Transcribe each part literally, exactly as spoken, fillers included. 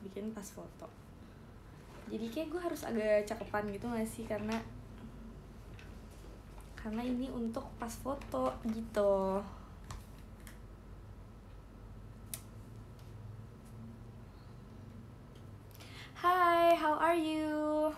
bikin pas foto. Jadi kayak gue harus agak cakepan gitu gak sih, karena karena ini untuk pas foto gitu. Hi, how are you?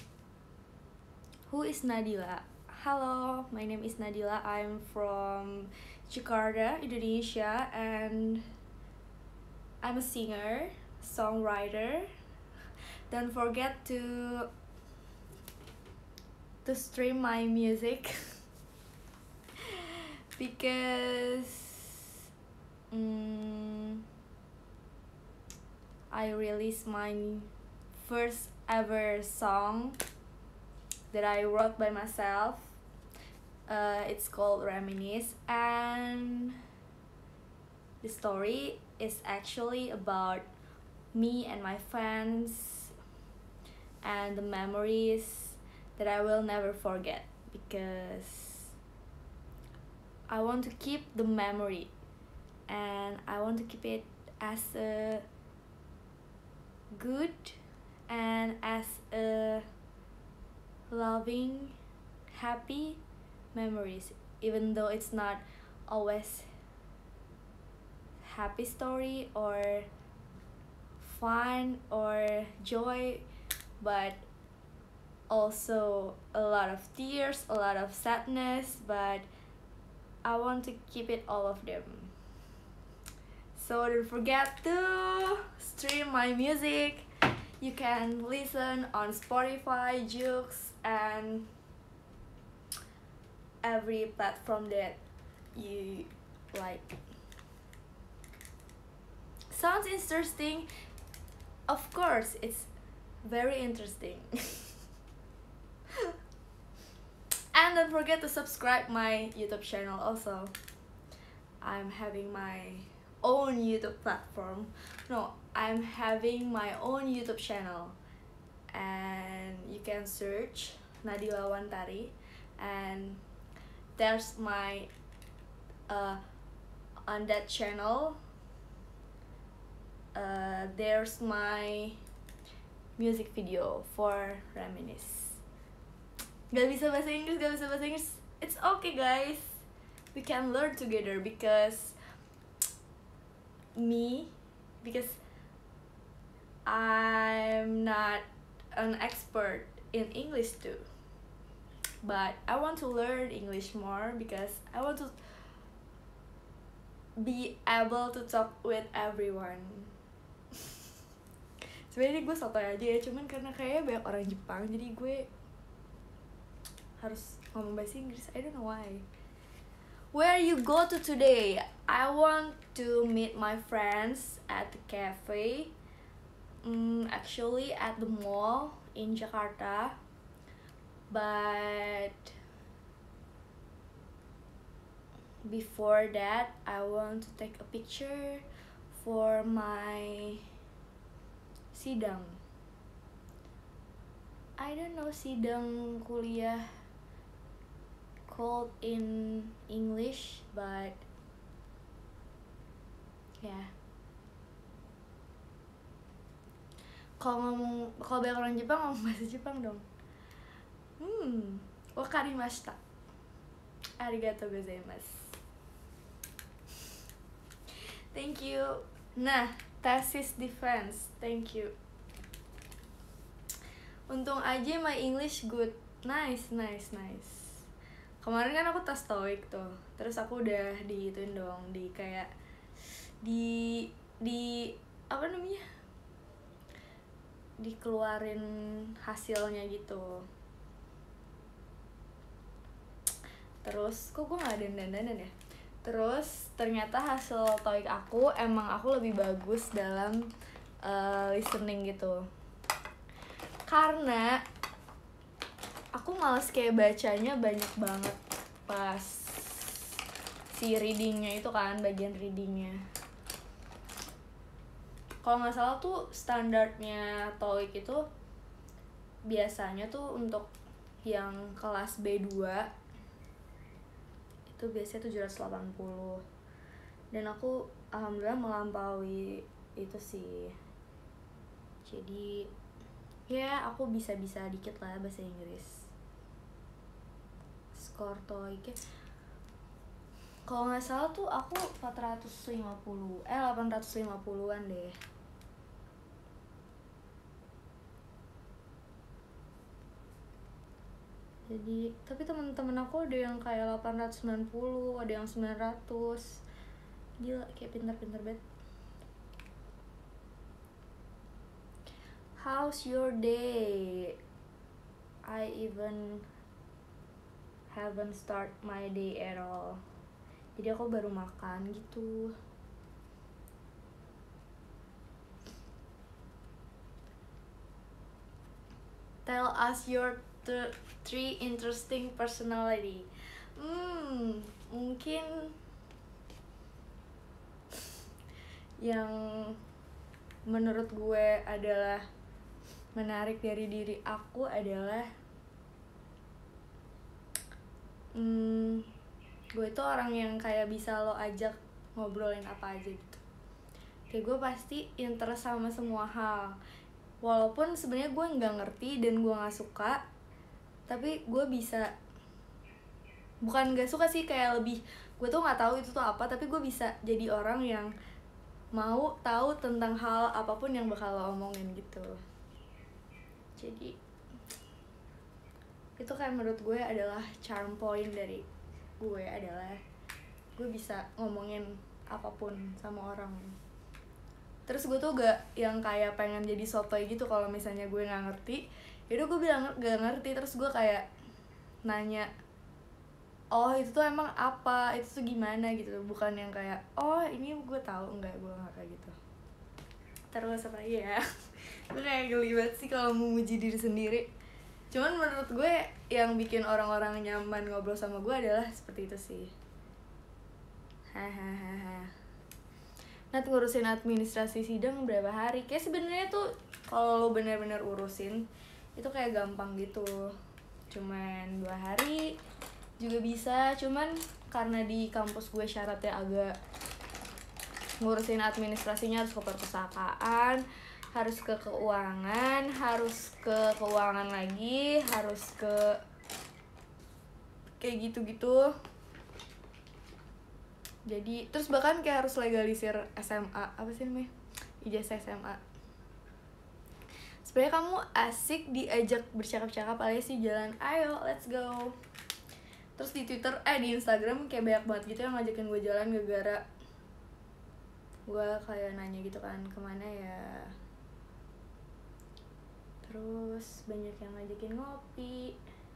Who is Nadila? Hello, my name is Nadila. I'm from Jakarta, Indonesia, and I'm a singer, songwriter. Don't forget to to stream my music because um, I released my first ever song that I wrote by myself. Uh, it's called Reminisce, and the story is actually about me and my friends and the memories that I will never forget, because I want to keep the memory and I want to keep it as a good and as a loving, happy memories, even though it's not always happy story or fun or joy, but also a lot of tears, a lot of sadness, but I want to keep it all of them. So don't forget to stream my music. You can listen on Spotify, Joox, and every platform that you like. Sounds interesting? Of course, it's very interesting. And don't forget to subscribe my YouTube channel also. I'm having my own YouTube platform. No, I'm having my own YouTube channel, and you can search Nadila Wantari, and there's my uh on that channel uh there's my music video for Reminisce. Gak bisa bahasa Inggris, gak bisa bahasa Inggris. It's okay guys, we can learn together, because me because I'm not an expert in English too, but I want to learn English more because I want to be able to talk with everyone. Sebenarnya gue sotoy aja ya, cuman karena kayaknya banyak orang Jepang jadi gue harus ngomong bahasa Inggris. I don't know why. Where you go to today? I want to meet my friends at the cafe. Mm, actually at the mall in Jakarta. But before that, I want to take a picture for my sidang. I don't know sidang kuliah called in English, but yeah. Kalau ngomong, kalau banyak orang Jepang ngomong bahasa Jepang dong. Hmm, wakarimashita. Arigatou gozaimasu. Thank you. Nah, thesis defense. Thank you. Untung aja my English good. Nice, nice, nice. Kemarin kan aku tes TOEIC tuh. Terus aku udah diituin dong, di kayak di di apa namanya? Dikeluarin hasilnya gitu. Terus kok gue gak dandan-dandan ya? Terus ternyata hasil TOEIC aku emang aku lebih bagus dalam uh, listening gitu. Karena aku males kayak bacanya banyak banget pas si readingnya itu kan, bagian readingnya. Kalau nggak salah tuh standarnya TOEIC itu biasanya tuh untuk yang kelas B dua itu biasanya tujuh ratus delapan puluh, dan aku alhamdulillah melampaui itu sih. Jadi ya aku bisa-bisa dikit lah bahasa Inggris. Skor TOEIC kalau nggak salah tuh aku empat ratus lima puluh eh delapan ratus lima puluhan deh. Jadi tapi teman-teman aku ada yang kayak delapan ratus sembilan puluh, ada yang sembilan ratus. Gila, kayak pintar-pintar banget. How's your day? I even haven't start my day at all. Jadi aku baru makan gitu. Tell us your th- three interesting personality. Hmm, mungkin yang menurut gue adalah menarik dari diri aku adalah hmm, gue itu orang yang kayak bisa lo ajak ngobrolin apa aja gitu. Kayak gue pasti interest sama semua hal, walaupun sebenarnya gue nggak ngerti dan gue nggak suka, tapi gue bisa, bukan nggak suka sih, kayak lebih gue tuh nggak tahu itu tuh apa, tapi gue bisa jadi orang yang mau tahu tentang hal apapun yang bakal lo omongin gitu. Jadi itu kayak menurut gue adalah charm point dari gue, adalah gue bisa ngomongin apapun sama orang. Terus gue tuh gak yang kayak pengen jadi sotoy gitu kalau misalnya gue nggak ngerti, yaudah gue bilang gak ngerti, terus gue kayak nanya, oh itu tuh emang apa, itu tuh gimana gitu, bukan yang kayak oh ini gue tahu, enggak, gue nggak kayak gitu. Terus apa ya, gue kayak geli banget sih kalau memuji diri sendiri. Cuman menurut gue yang bikin orang-orang nyaman ngobrol sama gue adalah seperti itu sih. Hahaha. Nat, ngurusin administrasi sidang berapa hari? Kayak sebenarnya tuh kalau lo bener-bener urusin itu kayak gampang gitu. Cuman dua hari juga bisa. Cuman karena di kampus gue syaratnya agak, ngurusin administrasinya harus ke perpustakaan, harus ke keuangan, harus ke keuangan lagi, harus ke kayak gitu-gitu. Jadi terus bahkan kayak harus legalisir S M A, apa sih namanya, ijazah S M A. Sebenarnya kamu asik diajak bercakap-cakap alias sih jalan, ayo let's go. Terus di Twitter eh di Instagram kayak banyak banget gitu yang ngajakin gue jalan, gara-gara gue kayak nanya gitu kan kemana ya. Terus banyak yang ngajakin ngopi,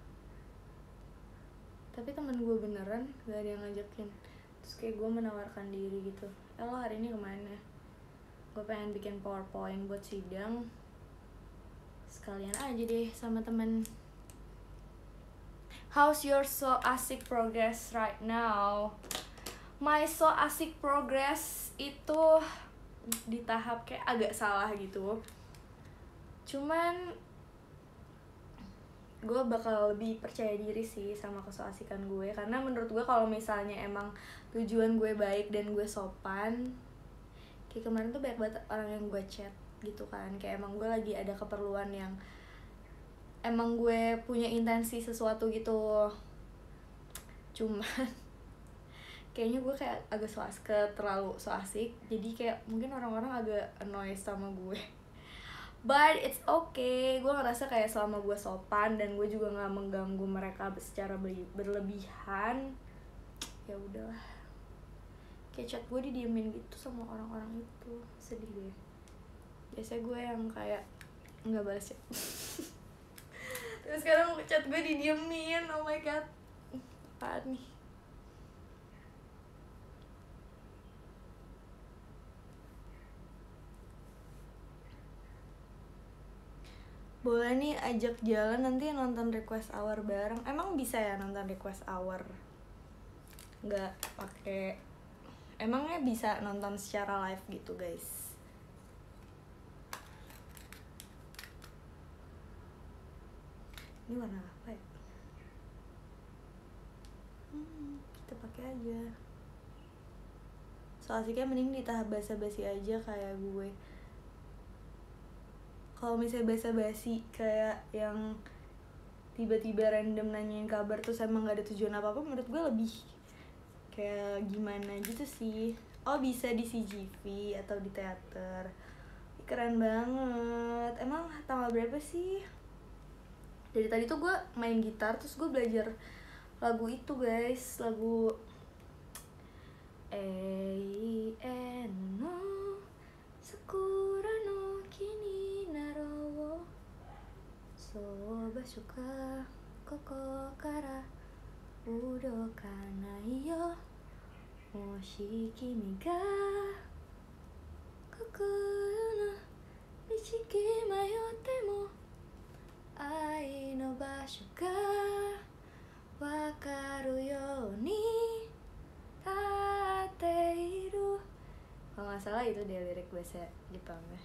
tapi temen gue beneran gak ada yang ngajakin. Terus kayak gue menawarkan diri gitu, eh lo hari ini kemana? Gue pengen bikin powerpoint buat sidang, sekalian aja deh sama temen. How's your so asik progress right now? My so asik progress itu di tahap kayak agak salah gitu. Cuman gue bakal lebih percaya diri sih sama kesoasikan gue, karena menurut gue kalau misalnya emang tujuan gue baik dan gue sopan, kayak kemarin tuh banyak banget orang yang gue chat gitu kan, kayak emang gue lagi ada keperluan yang emang gue punya intensi sesuatu gitu. Cuman kayaknya gue kayak agak so asik, terlalu so asik, jadi kayak mungkin orang-orang agak annoyed sama gue. But it's okay, gue ngerasa kayak selama gue sopan dan gue juga nggak mengganggu mereka secara berlebihan, ya udahlah. Kayak chat gue didiemin gitu sama orang-orang itu, sedih deh. Biasanya gue yang kayak nggak balas chat. Terus sekarang chat gue didiemin, oh my god, apaan nih? Boleh nih ajak jalan nanti nonton request hour bareng. Emang bisa ya nonton request hour? Nggak pakai, emangnya bisa nonton secara live gitu guys? Ini warna apa ya? Hmm, kita pakai aja. So asiknya mending di tahap basa-basi aja kayak gue. kalau misalnya basa-basi kayak yang tiba-tiba random nanyain kabar terus emang gak ada tujuan apa-apa, menurut gue lebih kayak gimana gitu sih. Oh bisa di C G V atau di teater, keren banget. Emang tanggal berapa sih? Dari tadi tuh gue main gitar terus gue belajar lagu itu guys, lagu Ei eno sakura no kini naro so basho ka koko kara udokanai yo moshi kimi ga kokoro no michiki mayotte mo ai no basho ga wakaru yo ni tateiru. Kalau nggak salah itu dia lirik bahasa Jepang ya.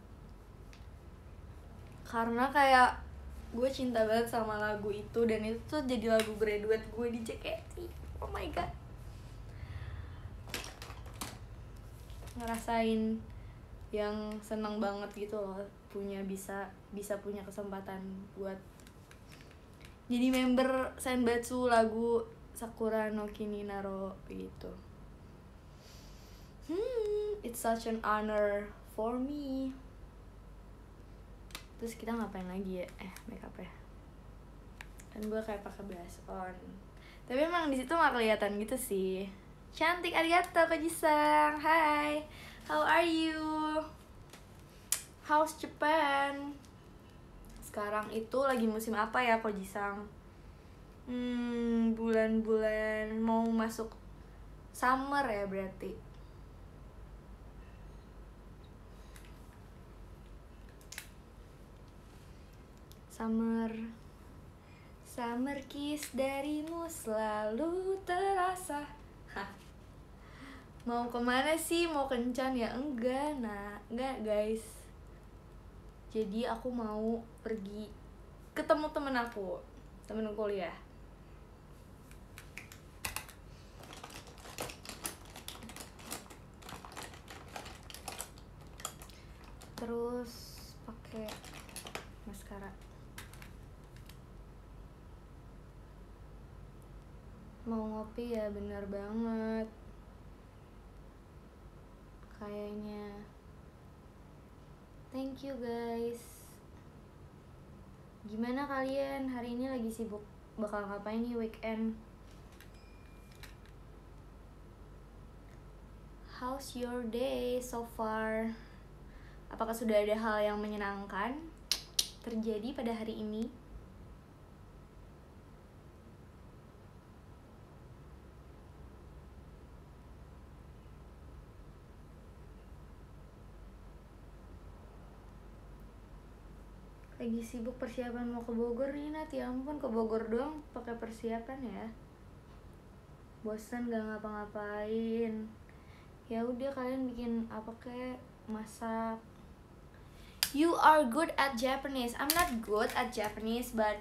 Karena kayak gue cinta banget sama lagu itu, dan itu tuh jadi lagu graduate gue di J K T. Oh my god, ngerasain yang seneng banget gitu loh, punya bisa bisa punya kesempatan buat jadi member Senbatsu lagu Sakura no Kini Naro gitu. Hmm, it's such an honor for me. Terus kita ngapain lagi ya? Eh, make up ya. Kan gue kayak pakai blush on. Tapi emang di situ nggak kelihatan gitu sih. Cantik, arigato Koji-san. Hai, how are you? How's Japan? Sekarang itu lagi musim apa ya Koji-san? Hmm, bulan-bulan mau masuk summer ya berarti. Summer, summer kiss darimu selalu terasa. Hah. Mau kemana sih? Mau kencan ya? Enggak, nah, enggak guys. Jadi aku mau pergi ketemu temen aku, temen kuliah. Terus pakai maskara. Mau ngopi ya, bener banget. Kayaknya. Thank you guys. Gimana kalian hari ini lagi sibuk? Bakal ngapain nih weekend? How's your day so far? Apakah sudah ada hal yang menyenangkan terjadi pada hari ini? Lagi sibuk persiapan mau ke Bogor nih Nat, ya ampun, ke Bogor doang pakai persiapan ya. Bosan gak ngapa-ngapain. Ya udah kalian bikin apa kek, masak. You are good at Japanese. I'm not good at Japanese, but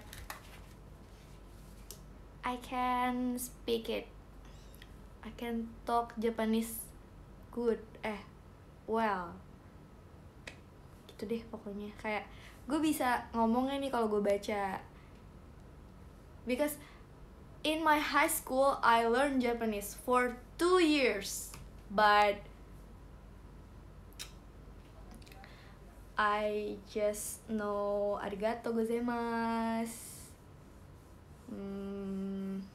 I can speak it. I can talk Japanese good. Eh, well. Gitu deh pokoknya. Kayak gue bisa ngomongnya nih kalau gue baca, because in my high school I learned Japanese for two years, but I just know arigato gozaimasu, hmm,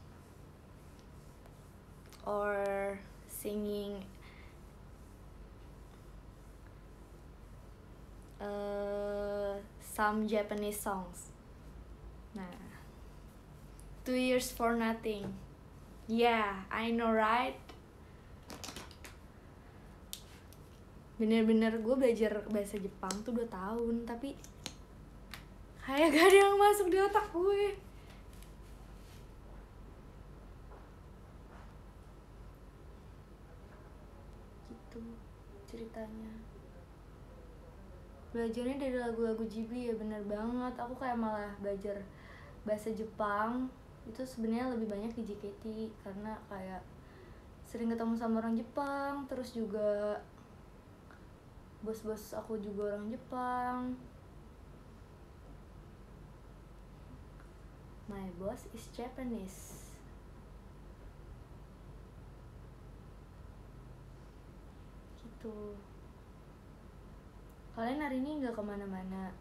or singing uh, some Japanese songs. Nah, two years for nothing. Yeah, I know right. Bener-bener gue belajar bahasa Jepang tuh dua tahun, tapi kayak gak ada yang masuk di otak gue. Gitu ceritanya. Belajarnya dari lagu-lagu Ghibli ya, bener banget. Aku kayak malah belajar bahasa Jepang itu sebenarnya lebih banyak di J K T, karena kayak sering ketemu sama orang Jepang, terus juga bos-bos aku juga orang Jepang. My boss is Japanese. Gitu. Kalian hari ini nggak kemana-mana?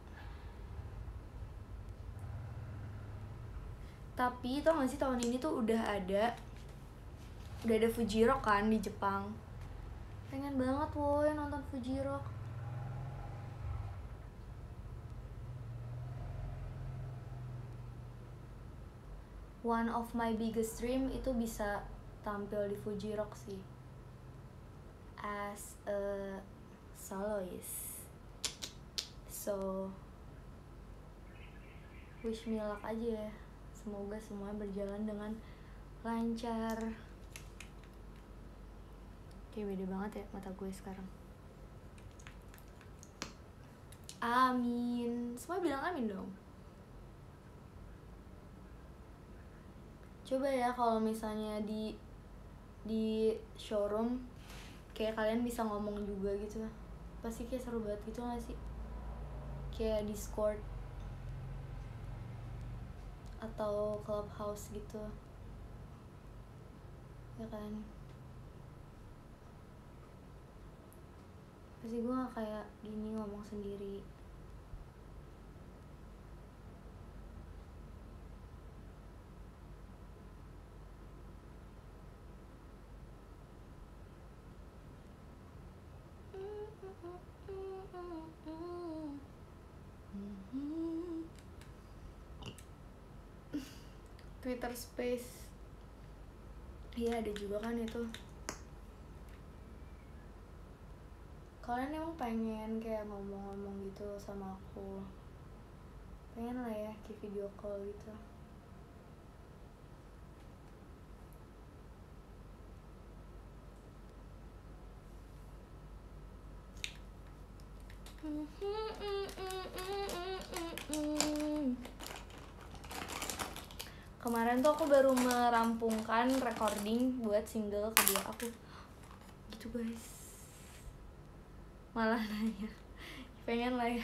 Tapi tau gak sih tahun ini tuh udah ada Udah ada Fuji Rock kan di Jepang. Pengen banget woy nonton Fuji Rock. One of my biggest dream itu bisa tampil di Fuji Rock sih, as a soloist. So wish me luck aja ya. Semoga semuanya berjalan dengan lancar. Kayak beda banget ya mata gue sekarang. Amin. Semua bilang amin dong. Coba ya kalau misalnya di di showroom kayak kalian bisa ngomong juga gitu. Pasti kayak seru banget gitu gak sih? Kayak Discord atau Clubhouse gitu. Ya kan? Pasti gue gak kayak gini ngomong sendiri. Twitter Space. Iya ada juga kan itu. Kalian emang pengen kayak ngomong-ngomong gitu sama aku? Pengen lah ya kayak video call gitu. Kemarin tuh aku baru merampungkan recording buat single kedua aku. Gitu guys. Malah nanya. Pengen lah ya.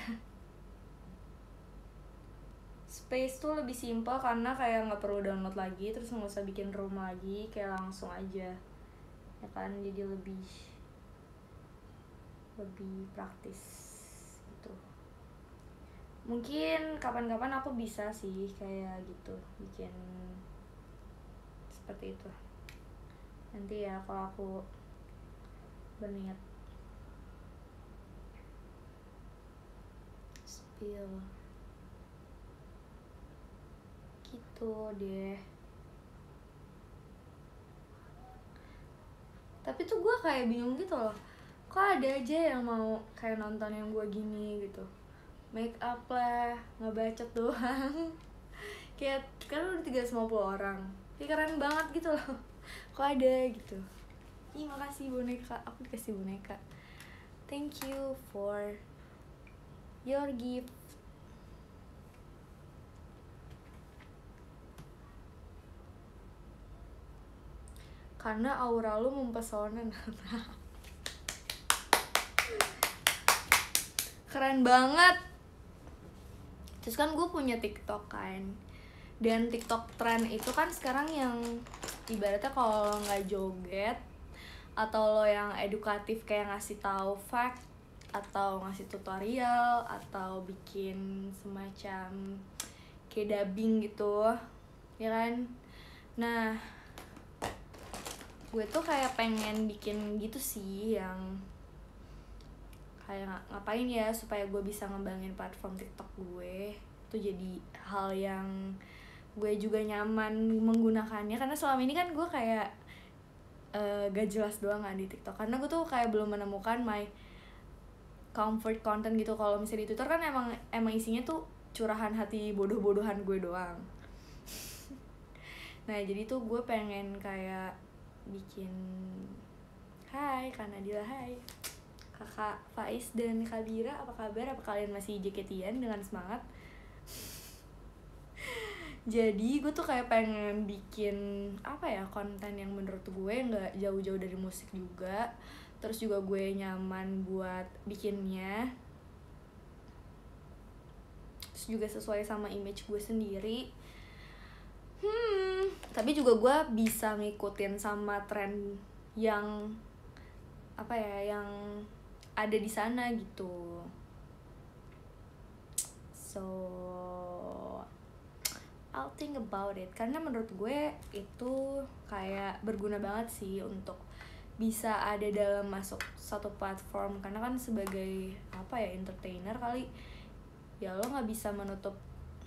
Space tuh lebih simpel karena kayak nggak perlu download lagi, terus nggak usah bikin room lagi, kayak langsung aja. Ya kan, jadi lebih lebih praktis gitu. Mungkin kapan-kapan aku bisa sih kayak gitu bikin seperti itu nanti ya kalau aku berniat. Spill gitu deh. Tapi tuh gue kayak bingung gitu loh, kok ada aja yang mau kayak nonton yang gue gini gitu, make up lah, ngebacot doang. Kayak kan udah tiga ratus lima puluh orang, kayak keren banget gitu loh. Kok ada gitu. Ih makasih boneka, aku dikasih boneka. Thank you for your gift. Karena aura lu mempesona. Keren banget. Terus kan gue punya TikTok kan, dan TikTok trend itu kan sekarang yang ibaratnya kalau lo nggak joget atau lo yang edukatif kayak ngasih tahu fact atau ngasih tutorial atau bikin semacam kayak dubbing gitu ya kan. Nah gue tuh kayak pengen bikin gitu sih, yang kayak ngapain ya supaya gue bisa ngembangin platform TikTok gue itu jadi hal yang gue juga nyaman menggunakannya. Karena selama ini kan gue kayak uh, gak jelas doang kan di TikTok, karena gue tuh kayak belum menemukan my comfort content gitu. Kalau misalnya di Twitter kan emang emang isinya tuh curahan hati bodoh-bodohan gue doang. Nah jadi tuh gue pengen kayak bikin, hai Kak Nadila, hai Kakak Faiz dan Kabira, apa kabar? Apa kalian masih J K T-an dengan semangat? Jadi gue tuh kayak pengen bikin apa ya, konten yang menurut gue nggak jauh-jauh dari musik juga, terus juga gue nyaman buat bikinnya, terus juga sesuai sama image gue sendiri. hmm tapi juga gue bisa ngikutin sama tren yang apa ya, yang ada di sana gitu. So I'll think about it, karena menurut gue itu kayak berguna banget sih untuk bisa ada dalam masuk satu platform, karena kan sebagai apa ya, entertainer kali ya, lo nggak bisa menutup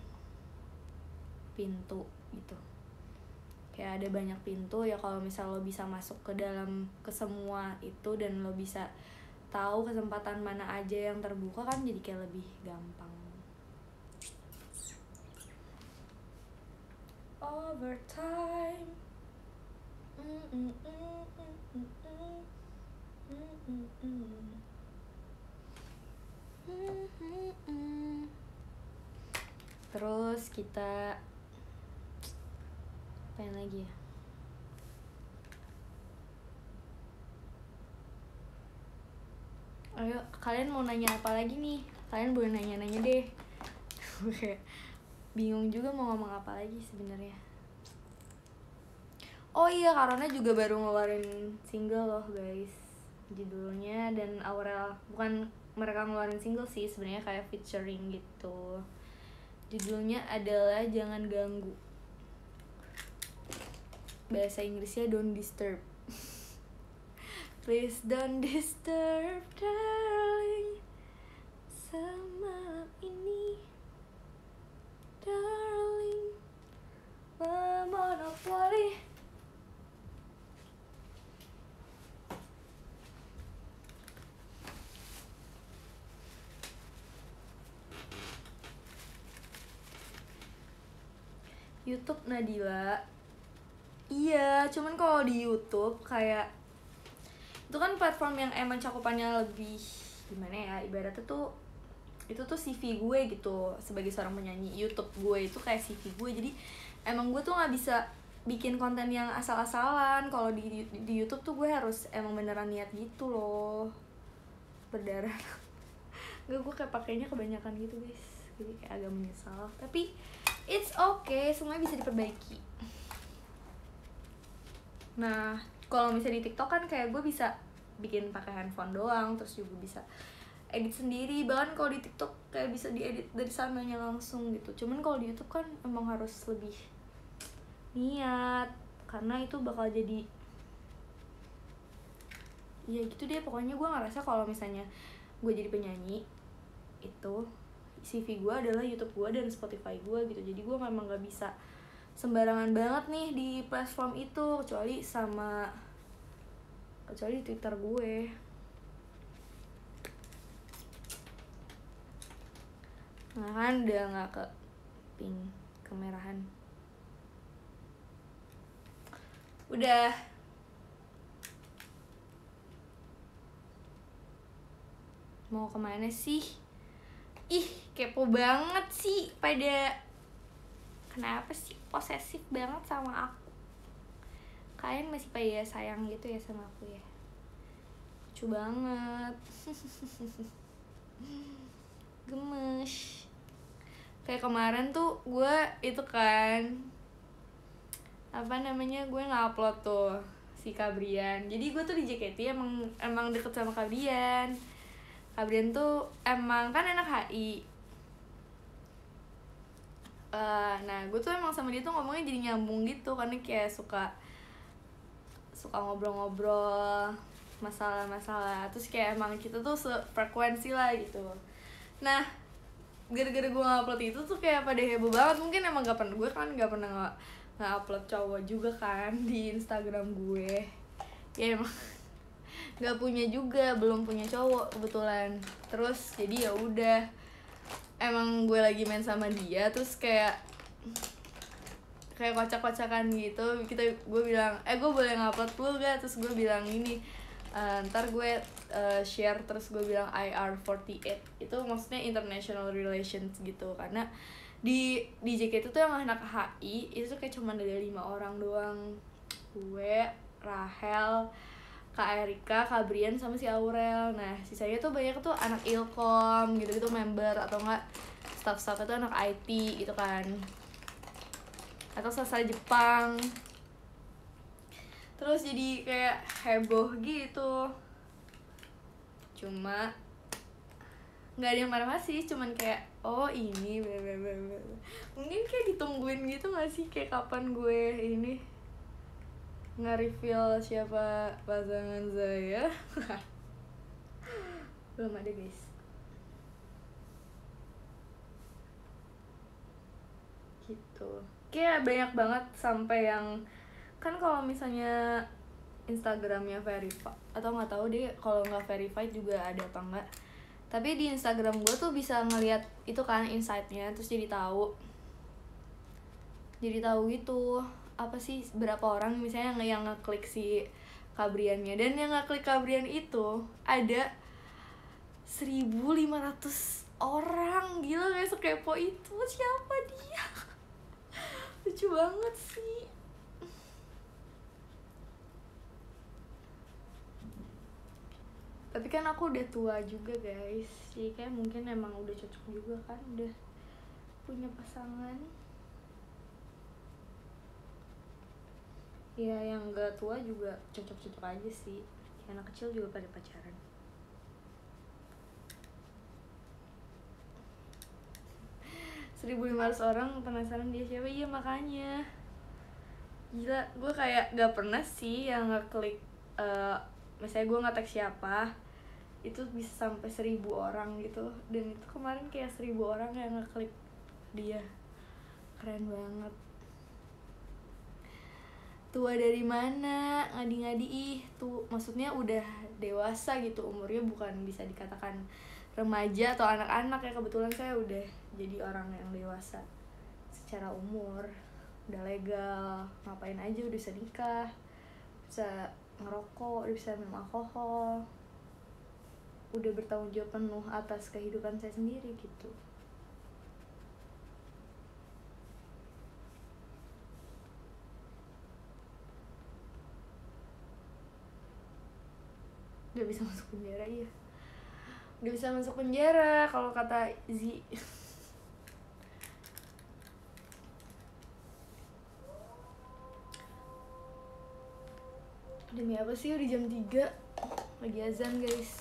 pintu gitu, kayak ada banyak pintu ya. Kalau misal lo bisa masuk ke dalam ke semua itu dan lo bisa tahu kesempatan mana aja yang terbuka, kan jadi kayak lebih gampang. Overtime. Mm -mm -mm -mm -mm -mm. Mm -mm -mm. Mm -mm -mm. Terus kita apa yang lagi ya? Ayo, kalian mau nanya apa lagi nih? Kalian boleh nanya-nanya deh. Kayak bingung juga mau ngomong apa lagi sebenarnya. Oh iya, Karona juga baru ngeluarin single loh guys, judulnya, dan Aurel, bukan mereka ngeluarin single sih sebenarnya, kayak featuring gitu. Judulnya adalah Jangan Ganggu, bahasa Inggrisnya Don't Disturb. Please don't disturb darling, semalam ini darling memonopoli. YouTube Nadila. Iya, cuman kalau di YouTube kayak itu kan platform yang emang cakupannya lebih gimana ya, ibaratnya tuh itu tuh C V gue gitu sebagai seorang penyanyi. YouTube gue itu kayak C V gue, jadi emang gue tuh nggak bisa bikin konten yang asal-asalan. Kalau di, di di YouTube tuh gue harus emang beneran niat gitu loh, berdarah. Gak, gue kayak pakainya kebanyakan gitu guys, jadi kayak agak menyesal, tapi it's okay, semuanya bisa diperbaiki. Nah, kalau misalnya di TikTok kan kayak gue bisa bikin pakai handphone doang, terus juga bisa edit sendiri. Bahkan kalau di TikTok kayak bisa diedit dari sananya langsung gitu. Cuman kalau di YouTube kan emang harus lebih niat, karena itu bakal jadi ya gitu deh. Pokoknya gue ngerasa kalau misalnya gue jadi penyanyi, itu C V gue adalah YouTube gue dan Spotify gue gitu. Jadi gue memang gak bisa sembarangan banget nih di platform itu, kecuali sama kecuali Twitter gue. Nah kan udah gak ke pink, kemerahan. Udah. Mau kemana sih? Ih, kepo banget sih pada. Kenapa sih posesif banget sama aku? Kalian masih pada sayang gitu ya sama aku ya? Lucu banget. Gemes. Kayak kemarin tuh gue itu kan, apa namanya, gue nge-upload tuh si Kabrian. Jadi gue tuh di J K T emang emang deket sama Kabrian. Kabrian tuh emang kan anak H I. Uh, nah gue tuh emang sama dia tuh ngomongnya jadi nyambung gitu, karena kayak suka suka ngobrol-ngobrol masalah-masalah, terus kayak emang kita tuh sefrekuensi lah gitu. Nah gara-gara gue nge-upload itu tuh kayak pada heboh banget. Mungkin emang gak pernah, gue kan gak pernah nge-upload cowok juga kan di Instagram gue ya, emang gak punya juga, belum punya cowok kebetulan. Terus jadi ya udah, emang gue lagi main sama dia, terus kayak kayak kocak-kocakan gitu. Kita gue bilang, eh gue boleh ngupload lu gak? Terus gue bilang ini, uh, ntar gue uh, share. Terus gue bilang I R forty-eight, itu maksudnya international relations gitu, karena di di J K T tuh yang anak H I itu kayak cuma ada lima orang doang. Gue, Rahel, Kak Erika, Kak Brian, sama si Aurel. Nah sisanya tuh banyak tuh anak Ilkom gitu-gitu, member atau enggak staff-staff itu anak I T gitu kan. atau sastra Jepang. Terus jadi kayak heboh gitu. Cuma nggak ada yang marah sih, cuman kayak oh ini bla bla bla bla. Mungkin kayak ditungguin gitu nggak sih, kayak kapan gue ini nge-reveal siapa pasangan saya. Belum ada guys. Gitu. Kayak banyak banget sampai yang kan kalau misalnya Instagramnya verified atau nggak tahu deh kalau nggak verified juga ada apa enggak. Tapi di Instagram gue tuh bisa ngeliat itu kan insight-nya, terus jadi tahu. Jadi tahu gitu apa sih berapa orang misalnya yang ngeklik si Kabriannya, dan yang ngeklik Kabrian itu ada seribu lima ratus orang. Gila, kayak sekepo itu. Siapa dia? Lucu banget sih. Tapi kan aku udah tua juga guys, jadi kayak mungkin emang udah cocok juga kan, udah punya pasangan. Ya yang gak tua juga cocok-cocok aja sih, kayak anak kecil juga pada pacaran. seribu lima ratus orang penasaran dia siapa. Iya makanya gila, gue kayak gak pernah sih yang ngeklik uh, misalnya gue nge-tag siapa itu bisa sampai seribu orang gitu. Dan itu kemarin kayak seribu orang yang ngeklik dia. Keren banget. Tua dari mana? Ngadi-ngadi ih tuh, maksudnya udah dewasa gitu umurnya, bukan bisa dikatakan remaja atau anak-anak ya. Kebetulan saya udah jadi orang yang dewasa secara umur, udah legal, ngapain aja udah bisa nikah, bisa ngerokok, udah bisa minum alkohol, udah bertanggung jawab penuh atas kehidupan saya sendiri gitu. Udah bisa masuk penjara, iya. Udah bisa masuk penjara kalau kata Z. Demi apa sih udah jam tiga, lagi azan guys.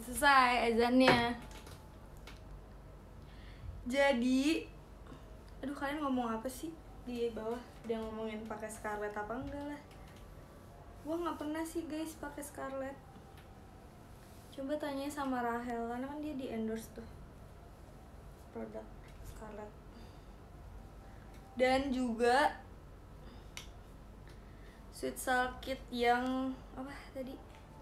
selesai azannya. Jadi, aduh kalian ngomong apa sih di bawah? Dia ngomongin pakai Scarlett apa enggak lah? Gua nggak pernah sih guys pakai Scarlett. Coba tanya sama Rahel karena kan dia di endorse tuh produk Scarlett. Dan juga Sweet Salt Kit yang apa tadi?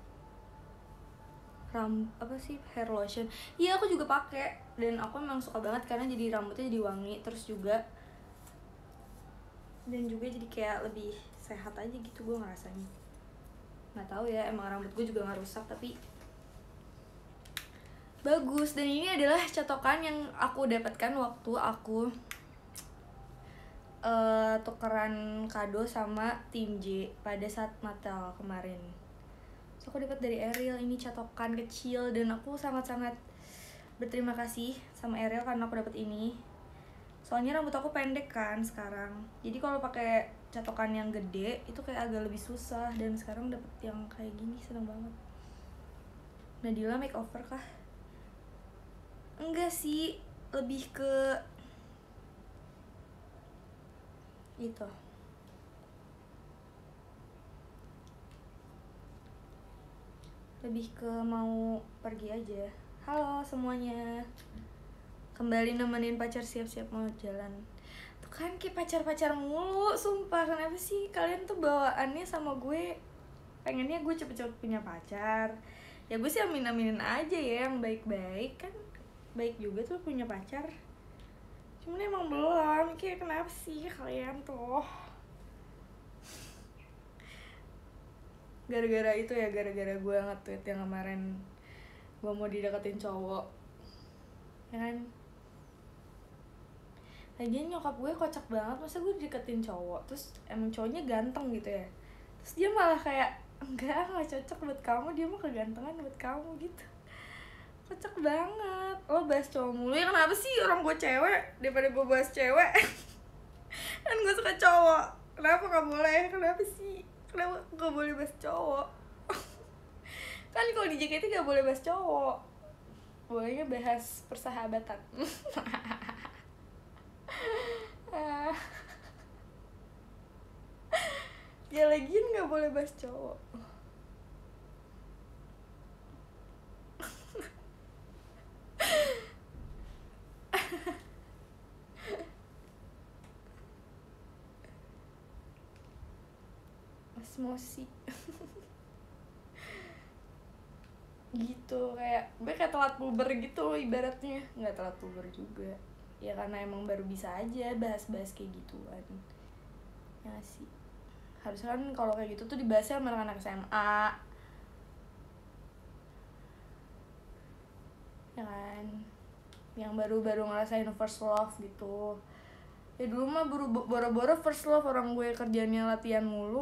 Ram apa sih hair lotion. Iya aku juga pakai dan aku memang suka banget karena jadi rambutnya jadi wangi, terus juga dan juga jadi kayak lebih sehat aja gitu gue ngerasanya. Nggak tahu ya, emang rambut gue juga nggak rusak tapi bagus. Dan ini adalah catokan yang aku dapatkan waktu aku uh, tukeran kado sama tim J pada saat Natal kemarin. So, aku dapat dari Ariel ini catokan kecil dan aku sangat-sangat berterima kasih sama Ariel karena aku dapat ini. Soalnya rambut aku pendek kan sekarang. Jadi kalau pakai catokan yang gede itu kayak agak lebih susah, dan sekarang dapet yang kayak gini seneng banget. Nadila makeover kah? Enggak sih, lebih ke itu. Lebih ke mau pergi aja. Halo semuanya, kembali nemenin pacar siap-siap mau jalan. Tuh kan kayak pacar-pacar mulu, sumpah. Kenapa sih kalian tuh bawaannya sama gue pengennya gue cepet-cepet punya pacar? Ya gue sih amin-aminin aja ya, yang baik-baik kan. Baik juga tuh punya pacar, cuman emang belum. Kayak kenapa sih kalian tuh? Gara-gara itu ya, gara-gara gue nge-tweet yang kemarin gue mau dideketin cowok ya kan. Lagian nyokap gue kocak banget, masa gue dideketin cowok terus emang cowoknya ganteng gitu ya, terus dia malah kayak enggak, nggak cocok buat kamu, dia mah kegantengan buat kamu gitu. Kocak banget. Lo bahas cowok mulu ya, kenapa sih? Orang gue cewek, daripada gue bahas cewek. Kan gue suka cowok, kenapa gak boleh? Kenapa sih? Kenapa gak boleh bahas cowok? Kan kalau di J K T gak boleh bahas cowok, bolehnya bahas persahabatan. Ya lagian gak boleh bahas cowok. Osmosi. Gitu, kayak gue kayak telat puber gitu ibaratnya. Nggak telat puber juga ya, karena emang baru bisa aja bahas-bahas kayak gituan ya sih. Harusnya kan kalau kayak gitu tuh dibahasnya sama anak-anak S M A ya kan, yang baru-baru ngerasain first love gitu. Ya dulu mah boro-boro first love, orang gue kerjanya latihan mulu.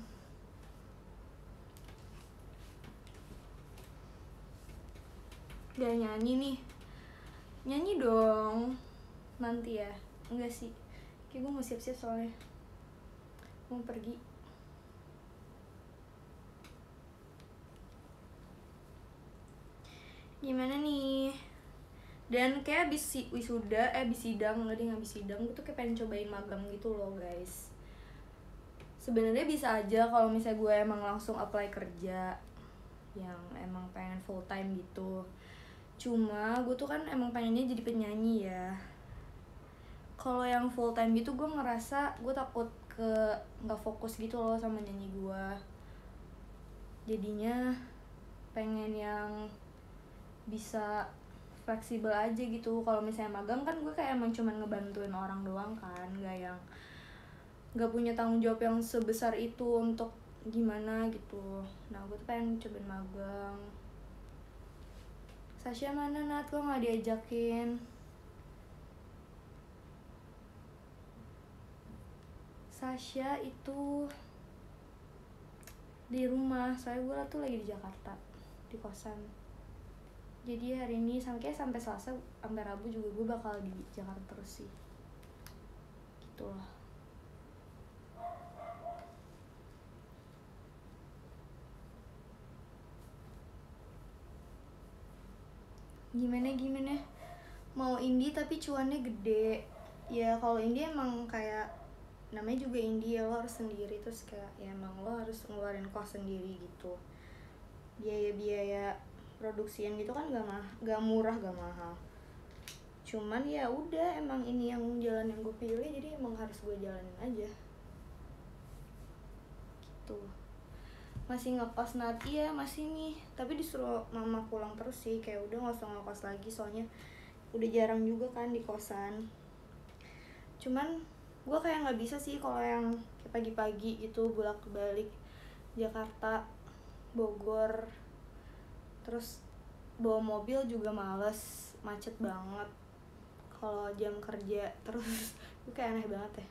Gak nyanyi nih, nyanyi dong nanti ya. Enggak sih, kayak gue mau siap-siap soalnya mau pergi. Gimana nih? Dan kayak abis wisuda, eh abis sidang, nggak deh abis sidang, gue tuh kayak pengen cobain magang gitu loh guys. Sebenarnya bisa aja kalau misalnya gue emang langsung apply kerja yang emang pengen full time gitu. Cuma gue tuh kan emang pengennya jadi penyanyi ya. Kalau yang full time gitu gue ngerasa gue takut ke nggak fokus gitu loh sama nyanyi gue. Jadinya pengen yang bisa fleksibel aja gitu. Kalau misalnya magang kan gue kayak emang cuman ngebantuin orang doang kan, nggak yang nggak punya tanggung jawab yang sebesar itu untuk gimana gitu. Nah gue tuh pengen cobain magang. Sasha mana Nat, kok nggak diajakin? Sasha itu di rumah, soalnya gue tuh lagi di Jakarta di kosan. Jadi hari ini sampai sampai Selasa sampai Rabu juga gue bakal di Jakarta terus sih. Gitu lah. gimana gimana mau indie tapi cuannya gede. Ya kalau indie emang kayak namanya juga indie ya, lo harus sendiri, terus kayak ya emang lo harus ngeluarin kos sendiri gitu. Biaya-biaya produksian gitu kan gak mah gak murah gak mahal. Cuman ya udah emang ini yang jalan yang gue pilih, jadi emang harus gue jalanin aja gitu. Masih ngekos nanti ya masih nih, tapi disuruh mama pulang terus sih, kayak udah nggak usah ngekos lagi soalnya udah jarang juga kan di kosan. Cuman gue kayak nggak bisa sih kalau yang kayak pagi-pagi gitu bolak balik Jakarta Bogor, terus bawa mobil juga males, macet banget kalau jam kerja, terus itu kayak aneh banget ya.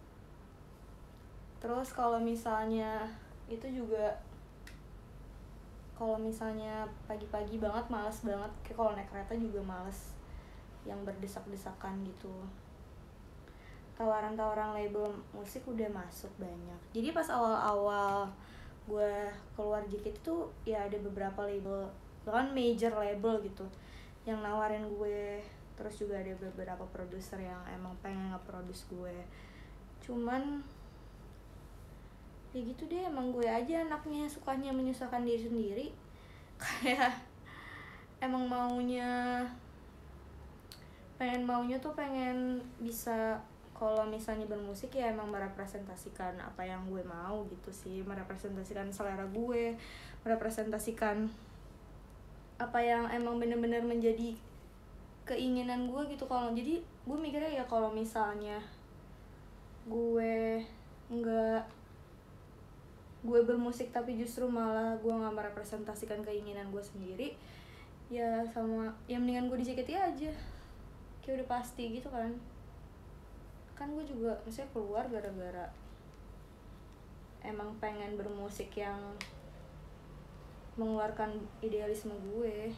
Terus kalau misalnya itu juga kalau misalnya pagi-pagi banget males banget, kayak kalau naik kereta juga males yang berdesak-desakan gitu. Tawaran-tawaran label musik udah masuk banyak, jadi pas awal-awal gue keluar J K T tuh ya ada beberapa label, bahkan major label gitu yang nawarin gue, terus juga ada beberapa produser yang emang pengen nge-produce gue. Cuman ya gitu deh, emang gue aja anaknya sukanya menyusahkan diri sendiri. Kayak emang maunya pengen maunya tuh pengen bisa kalau misalnya bermusik ya emang merepresentasikan apa yang gue mau gitu sih, merepresentasikan selera gue, merepresentasikan apa yang emang bener-bener menjadi keinginan gue gitu. Kalau jadi gue mikirnya ya kalau misalnya gue nggak gue bermusik tapi justru malah gue nggak merepresentasikan keinginan gue sendiri, ya sama ya mendingan gue di J K T aja, kayak udah pasti gitu kan. Kan gue juga maksudnya keluar gara-gara emang pengen bermusik yang mengeluarkan idealisme gue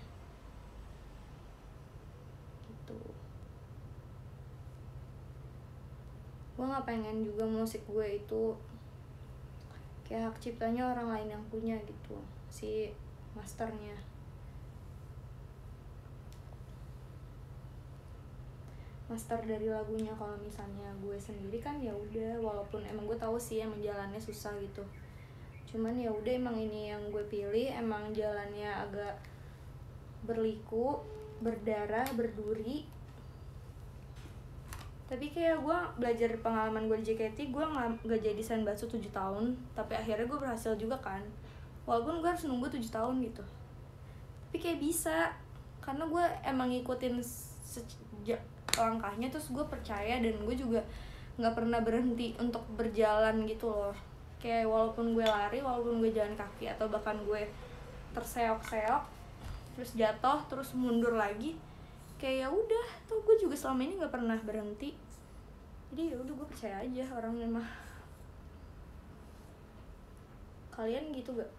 gitu. Gue nggak pengen juga musik gue itu kayak hak ciptanya orang lain yang punya gitu, si masternya. Master dari lagunya. Kalau misalnya gue sendiri kan ya udah, walaupun emang gue tahu sih emang jalannya susah gitu, cuman ya udah emang ini yang gue pilih, emang jalannya agak berliku, berdarah, berduri. Tapi kayak gue belajar pengalaman gue di J K T, gue nggak nggak jadi senbatsu tujuh tahun, tapi akhirnya gue berhasil juga kan, walaupun gue harus nunggu tujuh tahun gitu. Tapi kayak bisa, karena gue emang ngikutin sejak langkahnya, terus gue percaya dan gue juga nggak pernah berhenti untuk berjalan gitu loh. Kayak walaupun gue lari, walaupun gue jalan kaki, atau bahkan gue terseok-seok terus jatuh terus mundur lagi, kayak ya udah tuh gue juga selama ini nggak pernah berhenti. Jadi ya udah gue percaya aja orangnya mah. Kalian gitu gak?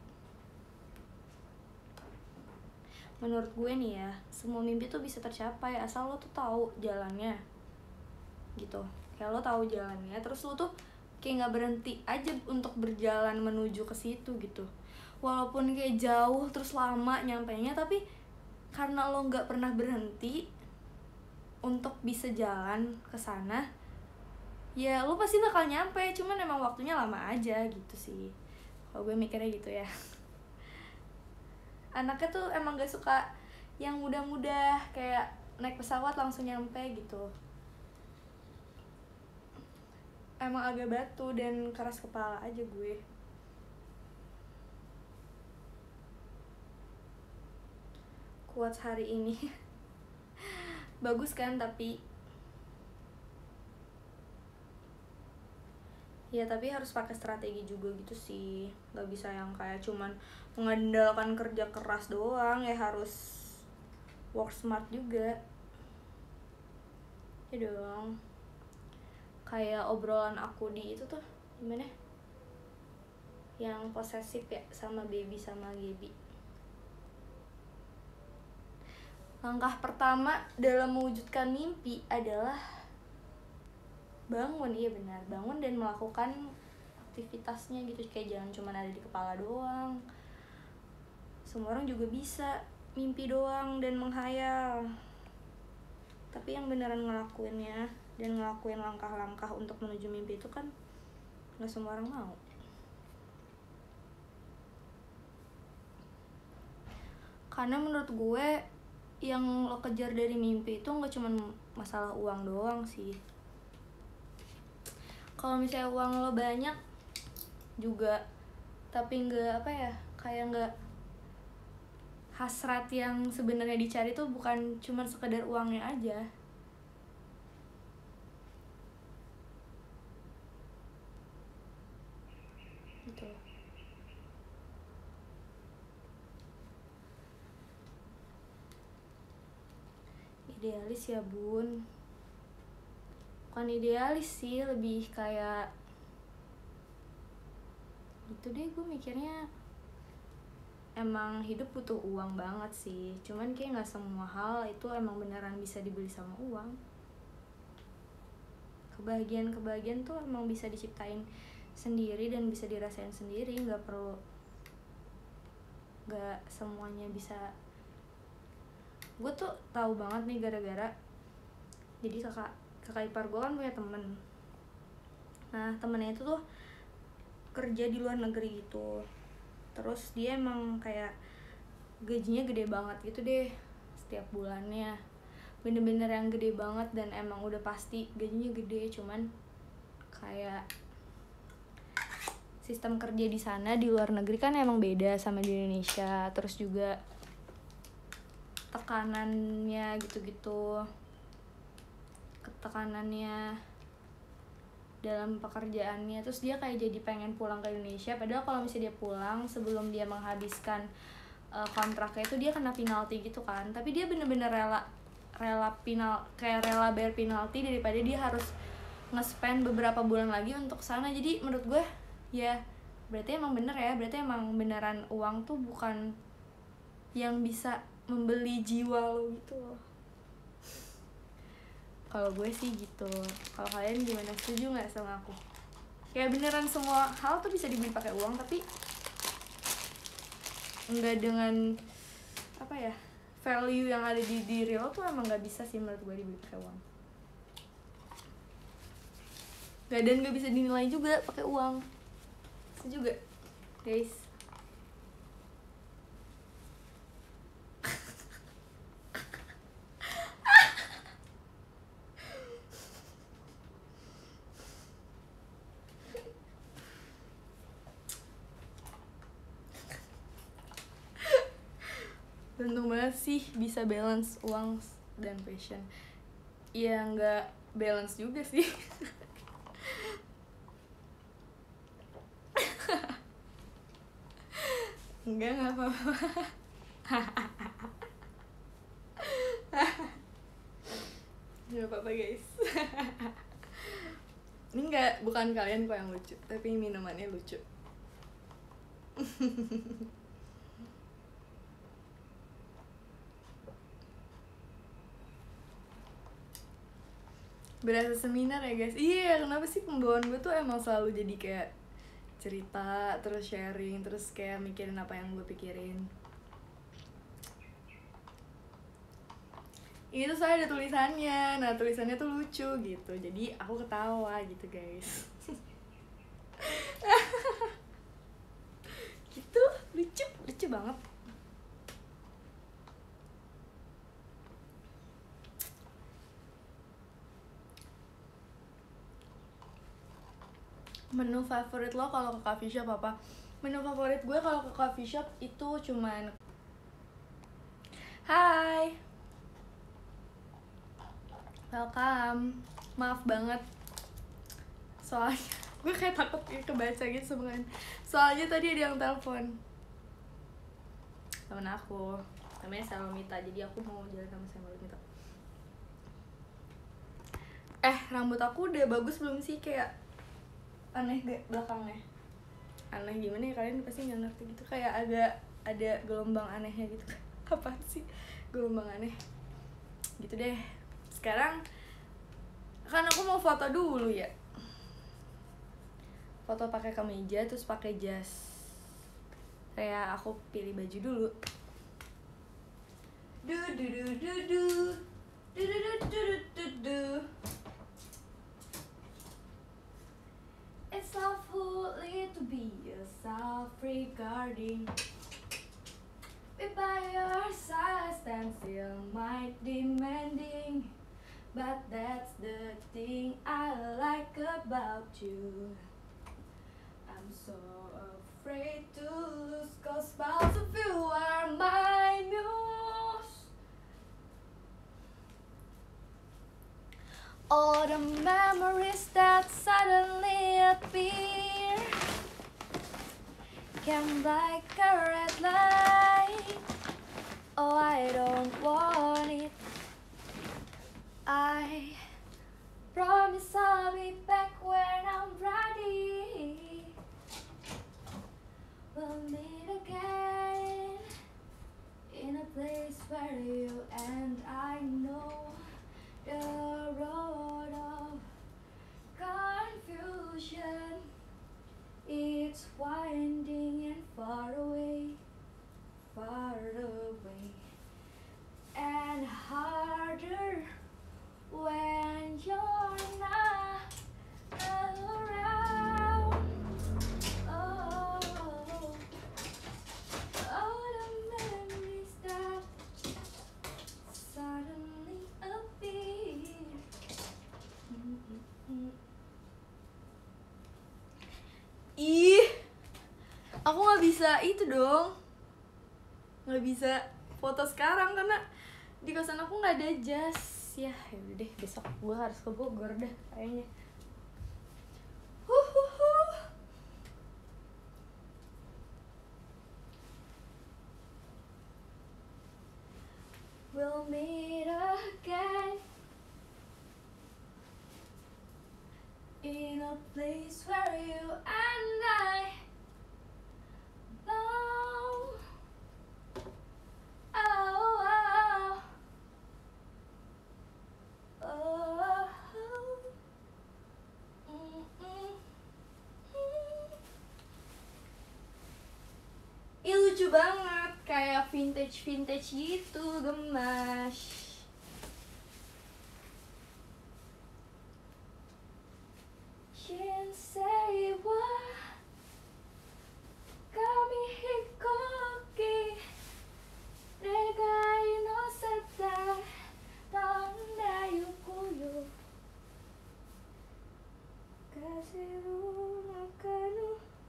Menurut gue nih ya, semua mimpi tuh bisa tercapai asal lo tuh tahu jalannya gitu. Kayak lo tahu jalannya, terus lo tuh kayak nggak berhenti aja untuk berjalan menuju ke situ gitu. Walaupun kayak jauh terus lama nyampainya, tapi karena lo nggak pernah berhenti untuk bisa jalan ke sana, ya lo pasti bakal nyampe. Cuman emang waktunya lama aja gitu sih, kalau gue mikirnya gitu ya. Anaknya tuh emang gak suka yang mudah-mudah, kayak naik pesawat langsung nyampe gitu. Emang agak batu dan keras kepala aja gue. Quotes hari ini bagus kan, tapi ya tapi harus pakai strategi juga gitu sih. Gak bisa yang kayak cuman mengandalkan kerja keras doang, ya harus work smart juga ya dong. Kayak obrolan aku di itu tuh gimana, yang posesif ya sama baby sama Gaby. Langkah pertama dalam mewujudkan mimpi adalah bangun, iya benar, bangun dan melakukan aktivitasnya gitu. Kayak jangan cuma ada di kepala doang, semua orang juga bisa mimpi doang dan menghayal, tapi yang beneran ngelakuinnya dan ngelakuin langkah-langkah untuk menuju mimpi itu kan nggak semua orang mau. Karena menurut gue yang lo kejar dari mimpi itu nggak cuma masalah uang doang sih. Kalau misalnya uang lo banyak juga tapi nggak apa ya, kayak nggak hasrat yang sebenarnya dicari tuh bukan cuma sekedar uangnya aja. Gitu. Idealis ya bun, bukan idealis sih, lebih kayak gitu deh. Gue mikirnya emang hidup butuh uang banget sih, cuman kayak nggak semua hal itu emang beneran bisa dibeli sama uang. Kebahagiaan-kebahagiaan tuh emang bisa diciptain sendiri dan bisa dirasain sendiri, nggak perlu, nggak semuanya bisa. Gue tuh tahu banget nih gara-gara jadi kakak kakak ipar gue kan punya temen. Nah temennya itu tuh kerja di luar negeri gitu, terus dia emang kayak gajinya gede banget gitu deh setiap bulannya, bener-bener yang gede banget dan emang udah pasti gajinya gede. Cuman kayak sistem kerja di sana di luar negeri kan emang beda sama di Indonesia, terus juga tekanannya gitu-gitu, ketekanannya dalam pekerjaannya. Terus dia kayak jadi pengen pulang ke Indonesia, padahal kalau misalnya dia pulang sebelum dia menghabiskan uh, kontraknya itu dia kena penalti gitu kan. Tapi dia bener-bener rela rela penal kayak rela bayar penalti daripada dia harus nge-spend beberapa bulan lagi untuk sana. Jadi menurut gue ya berarti emang bener ya, berarti emang beneran uang tuh bukan yang bisa membeli jiwa lo gitu loh. Kalau gue sih gitu. Kalau kalian gimana, setuju nggak sama aku? Ya beneran semua hal tuh bisa dibeli pakai uang, tapi nggak dengan apa ya, value yang ada di diri lo tuh emang nggak bisa sih menurut gue dibeli pakai uang. Gak, dan nggak bisa dinilai juga pakai uang. Setuju gak, guys? Tentu banget sih bisa balance uang dan passion. Ya nggak balance juga sih. Enggak, nggak apa-apa. Nggak apa-apa guys. Ini nggak, bukan kalian kok yang lucu, tapi minumannya lucu. Berasa seminar ya guys. Iya, kenapa sih pembawaan gue tuh emang selalu jadi kayak cerita, terus sharing, terus kayak mikirin apa yang gue pikirin. Ini tuh saya ada tulisannya, nah tulisannya tuh lucu gitu, jadi aku ketawa gitu guys. Gitu, lucu, lucu banget. Menu favorit lo kalau ke coffee shop apa? Menu favorit gue kalau ke coffee shop itu cuman Hai, welcome. Maaf banget, soalnya gue kayak takut kebaca gitu sebenarnya. Soalnya tadi ada yang telepon temen aku, namanya Salomita, jadi aku mau jalan sama Salomita. Eh, rambut aku udah bagus belum sih? Kayak aneh gak belakangnya? Aneh gimana ya, kalian pasti nggak ngerti gitu, kayak ada ada gelombang anehnya gitu. Apa sih gelombang aneh gitu deh. Sekarang kan aku mau foto dulu ya, foto pakai kemeja terus pakai jas. Kayak aku pilih baju dulu. Do do do do do. Do do do do do do. It's awfully to be a self-regarding. Be by your side, stand still, might demanding. But that's the thing I like about you. I'm so afraid to lose, cause both of you are my muse. All the memories that suddenly appear came like a red light. Oh, I don't want it. I promise I'll be back when I'm ready. We'll meet again in a place where you and I know the road of confusion. It's winding and far away, far away, and harder when you're not around. Oh, all the memories that suddenly appear. Mm-mm-mm. Ih, aku nggak bisa itu dong, nggak bisa foto sekarang karena di kosan aku nggak ada jas. Ya, yaudah deh, besok gue harus ke Bogor dah kayaknya. Huhuhu. We'll meet again in a place where you and I belong. Oh, oh, oh, oh. Mm, mm, mm. Ih, lucu banget, kayak vintage-vintage gitu, gemas. Shinsewa Kami hikoki Regai no seta Tanda yukuyo Kaziru nakanu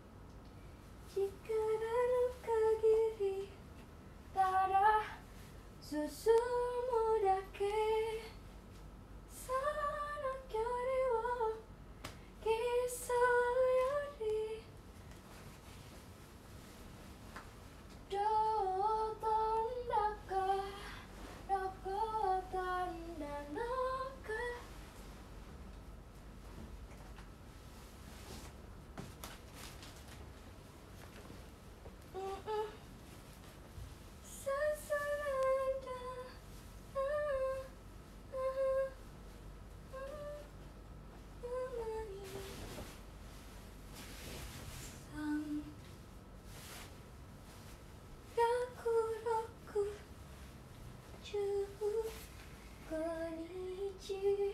Chikara no kagiri Tada susumu dake Sana kyori wo Kisou yori Doton daka Dokotan dan naka. Mm-mm. Sasanada. Ah, ah, ah, amani. Sang Raku-raku Chu Konichi.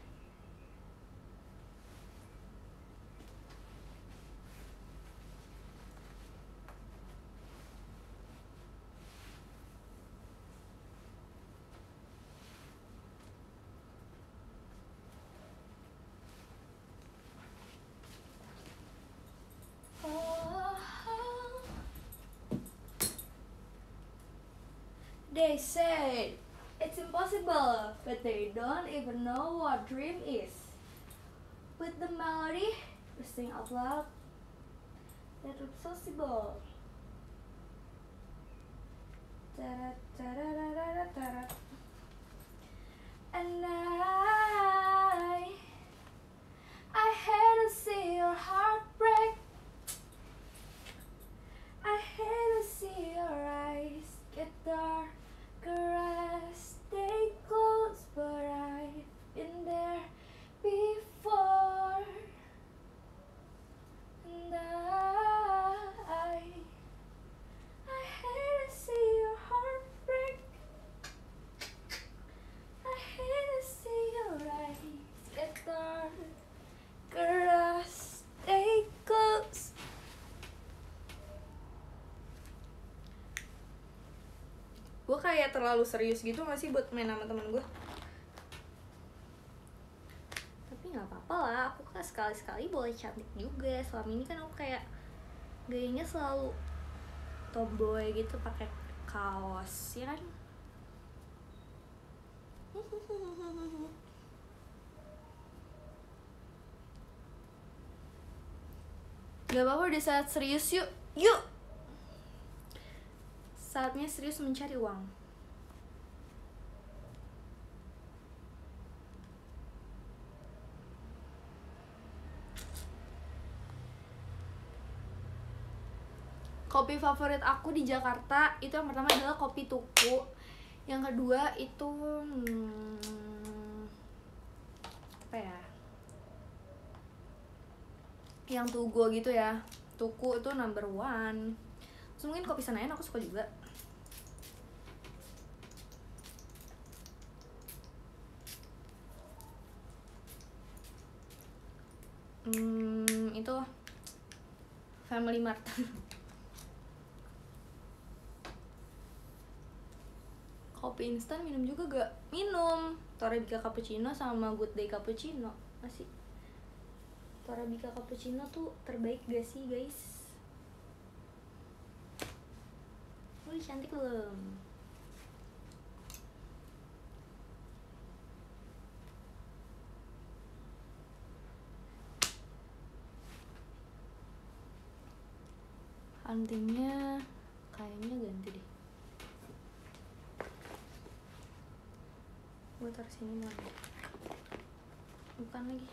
Oh, they say it's impossible, but they don't even know what dream is. With the melody, we sing out loud that it's possible. Ta-da-ta-da-da-da-da-da. And I, I hate to see your heart break. I hate to see your eyes get darker as they close, but I've been there before. And I, I hate to see your heart break. kayak terlalu serius gitu nggak sih buat main sama temen gue? Tapi nggak apa-apa lah, aku kan sekali-sekali boleh cantik juga. Selama ini kan aku kayak gayanya selalu tomboy gitu, pakai kaos ya kan. Gak apa-apa, udah saat serius, yuk yuk saatnya serius mencari uang. Kopi favorit aku di Jakarta itu yang pertama adalah kopi Tuku, yang kedua itu hmm, apa ya, yang Tugu gitu ya. Tuku itu number one. Terus mungkin kopi Senayan aku suka juga. Hmm, itu Family Mart. Kopi instan minum juga gak? Minum Torabika Cappuccino sama Good Day Cappuccino. Masih Torabika Cappuccino tuh terbaik gak sih guys? Wih cantik belum? Huntingnya kayaknya ganti deh. Gue taruh sini lagi. Bukan lagi.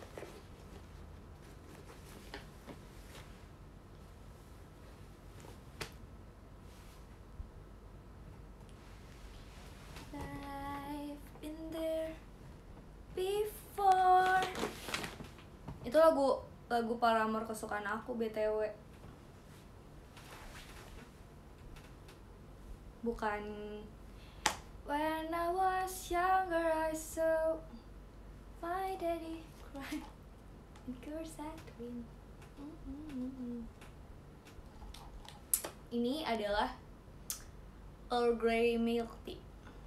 I've been there before. Itu lagu lagu Paramore kesukaan aku B T W. Bukan When I was younger I saw my daddy cry and girls at wind. Mm-hmm. Ini adalah Earl Grey milk tea.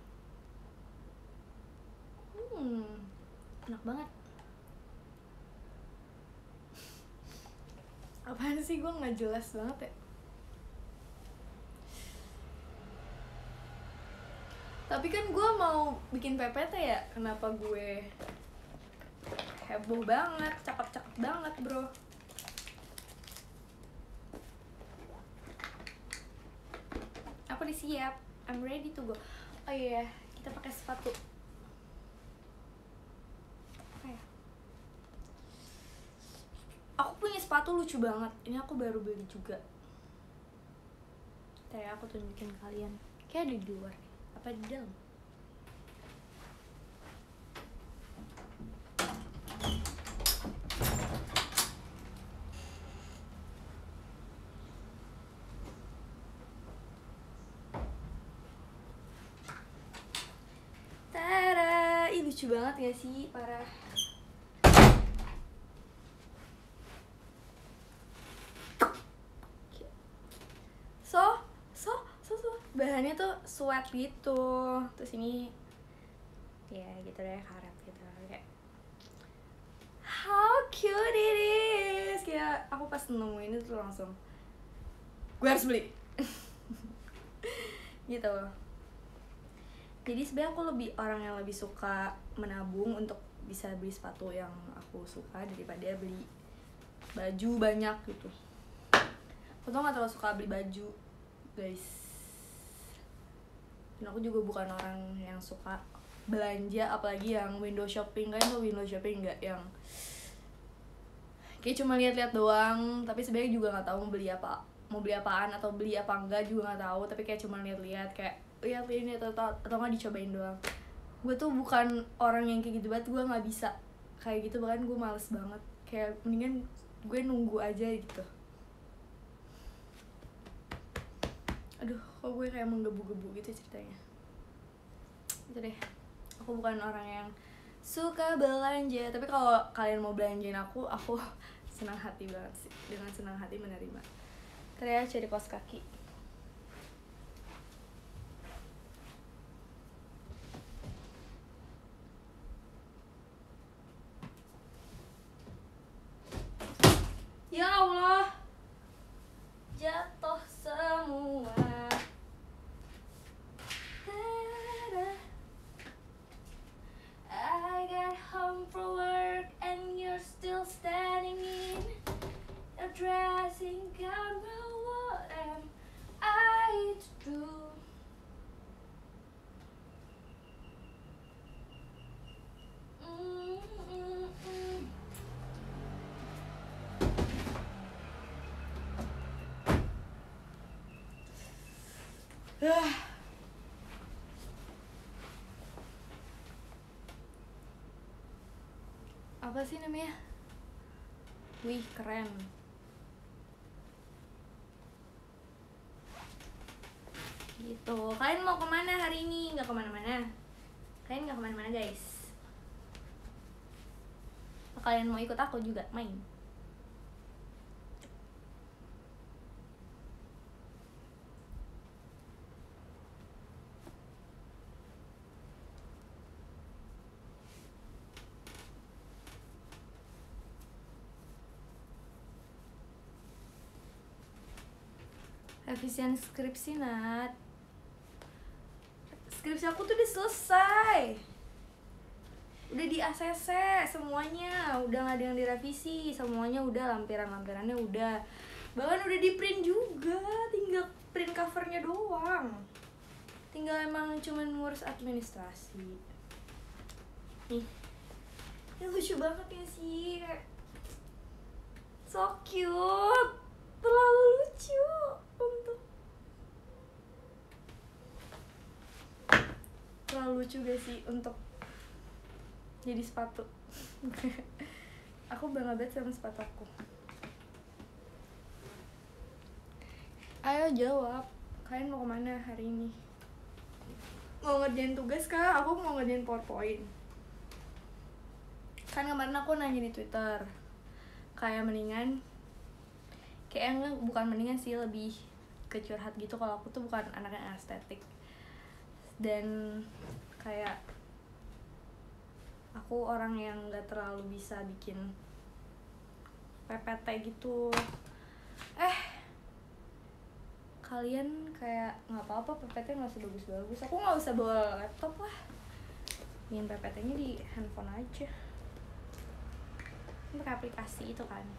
Hmm, enak banget. Apaan sih, gue nggak jelas banget ya. Tapi kan gue mau bikin P P T ya, kenapa gue heboh banget, cakep-cakep banget bro. Aku udah siap, I'm ready to go. Oh iya, yeah, kita pakai sepatu. Apa ya? Aku punya sepatu lucu banget, ini aku baru beli juga. Kayak aku tunjukin kalian, kayak ada di luar. Apa di dalam? Tada, ih lucu banget gak sih, parah. So, so, so, so, bahannya tuh sweat gitu. Terus ini ya gitu deh, karet gitu kayak how cute it is. Kayak aku pas nemuin itu langsung gue harus beli. Gitu. Jadi sebenarnya aku lebih orang yang lebih suka menabung untuk bisa beli sepatu yang aku suka daripada beli baju banyak gitu. Aku tuh gak terlalu suka beli baju guys, dan aku juga bukan orang yang suka belanja, apalagi yang window shopping. Kan tuh window shopping nggak yang kayak cuma lihat-lihat doang, tapi sebenarnya juga nggak tahu mau beli apa, mau beli apaan atau beli apa enggak juga nggak tahu, tapi kayak cuma lihat-lihat, kayak lihat ini atau atau atau nggak dicobain doang. Gue tuh bukan orang yang kayak gitu banget, gue nggak bisa kayak gitu, bahkan gue males banget. Kayak mendingan gue nunggu aja gitu. Aduh, kok gue kayak menggebu-gebu gitu ceritanya. Itu deh, aku bukan orang yang suka belanja, tapi kalau kalian mau belanjain aku, aku senang hati banget sih, dengan senang hati menerima. Ternyata cari kaos kaki. Apa sih namanya? Wih, keren. Gitu. Kalian mau kemana hari ini? Nggak kemana-mana? Kalian nggak kemana-mana guys? Kalian mau ikut aku juga main? Revisian skripsi, Nat. Skripsi aku tuh udah selesai, udah di A C C semuanya, udah nggak ada yang direvisi, semuanya udah, lampiran-lampirannya udah, bahkan udah di print juga, tinggal print covernya doang, tinggal emang cuman ngurus administrasi. Nih, ini lucu banget ya sih, so cute, terlalu lucu untuk terlalu lucu gak sih untuk jadi sepatu. Aku bangga banget sama sepatu aku. Ayo jawab, kalian mau kemana hari ini? Mau ngerjain tugas kah? Aku mau ngerjain PowerPoint. Kan kemarin aku nanya di Twitter, kayak mendingan, kayaknya bukan mendingan sih, lebih ke curhat gitu, kalau aku tuh bukan anak yang estetik. Dan kayak aku orang yang gak terlalu bisa bikin P P T gitu. Eh, kalian kayak nggak apa-apa P P T nggak usah bagus-bagus. Aku nggak usah bawa laptop lah, bikin P P T-nya di handphone aja, pakai aplikasi itu kan.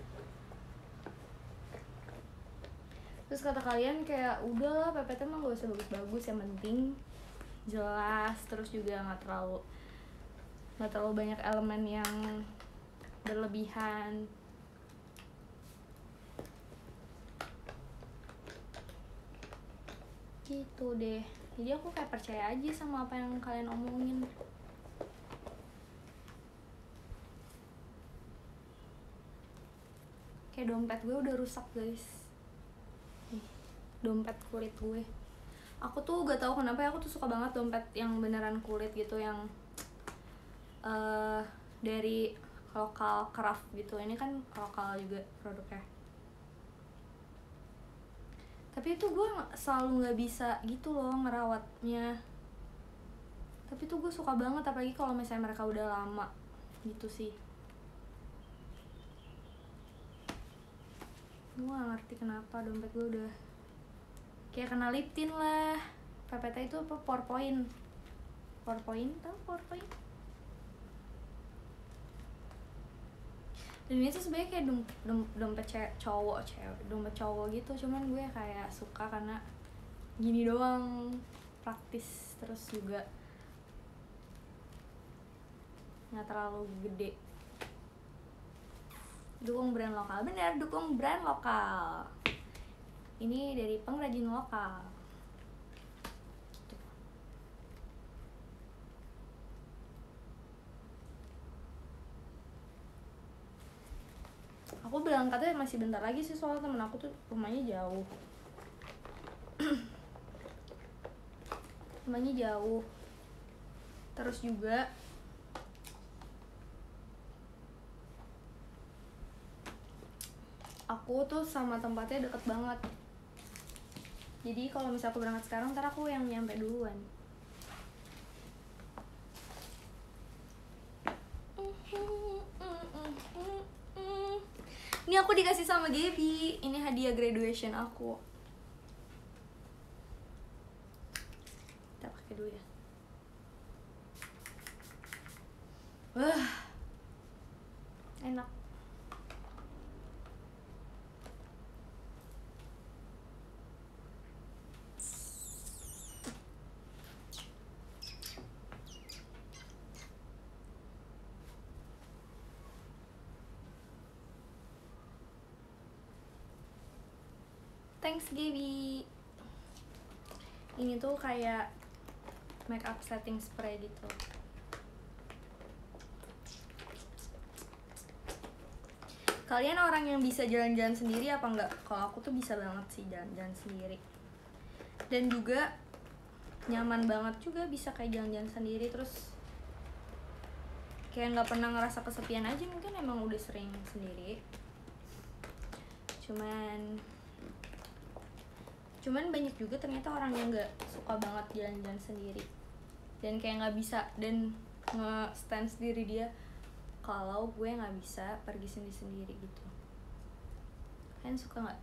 Terus kata kalian kayak udah P P T mah nggak usah bagus-bagus, yang penting jelas, terus juga nggak terlalu nggak terlalu banyak elemen yang berlebihan. Gitu deh, jadi aku kayak percaya aja sama apa yang kalian omongin. Kayak dompet gue udah rusak guys, nih dompet kulit gue. Aku tuh gak tahu kenapa ya, aku tuh suka banget dompet yang beneran kulit gitu, yang uh, dari lokal craft gitu. Ini kan lokal juga produknya, tapi itu gue selalu nggak bisa gitu loh ngerawatnya. Tapi tuh gue suka banget, apalagi kalau misalnya mereka udah lama gitu sih. Gue gak ngerti kenapa dompet gue udah kayak kena liptin lah. P P T itu apa? PowerPoint. PowerPoint, tau PowerPoint? Dan ini tuh sebenarnya kayak dom, dom, dompet cewek, cowok, cewek, dompet cowok gitu. Cuman gue kayak suka karena gini doang, praktis, terus juga nggak terlalu gede. Dukung brand lokal, bener, dukung brand lokal. Ini dari pengrajin lokal. Gitu. Aku berangkatnya masih bentar lagi sih, soalnya temen aku tuh rumahnya jauh. Rumahnya jauh. Terus juga aku tuh sama tempatnya deket banget. Jadi kalau misalnya aku berangkat sekarang, ntar aku yang nyampe duluan. Ini aku dikasih sama Gaby. Ini hadiah graduation aku. Kita pakai dulu ya. Wah, enak. Thanks Gaby. ini tuh kayak makeup setting spray gitu. Kalian orang yang bisa jalan-jalan sendiri apa enggak? Kalau aku tuh bisa banget sih jalan-jalan sendiri. Dan juga nyaman banget juga bisa kayak jalan-jalan sendiri, terus kayak nggak pernah ngerasa kesepian aja, mungkin emang udah sering sendiri. Cuman cuman banyak juga ternyata orang yang nggak suka banget jalan-jalan sendiri dan kayak nggak bisa dan nge-stand sendiri dia kalau gue nggak bisa pergi sendiri-sendiri gitu. Kalian suka nggak?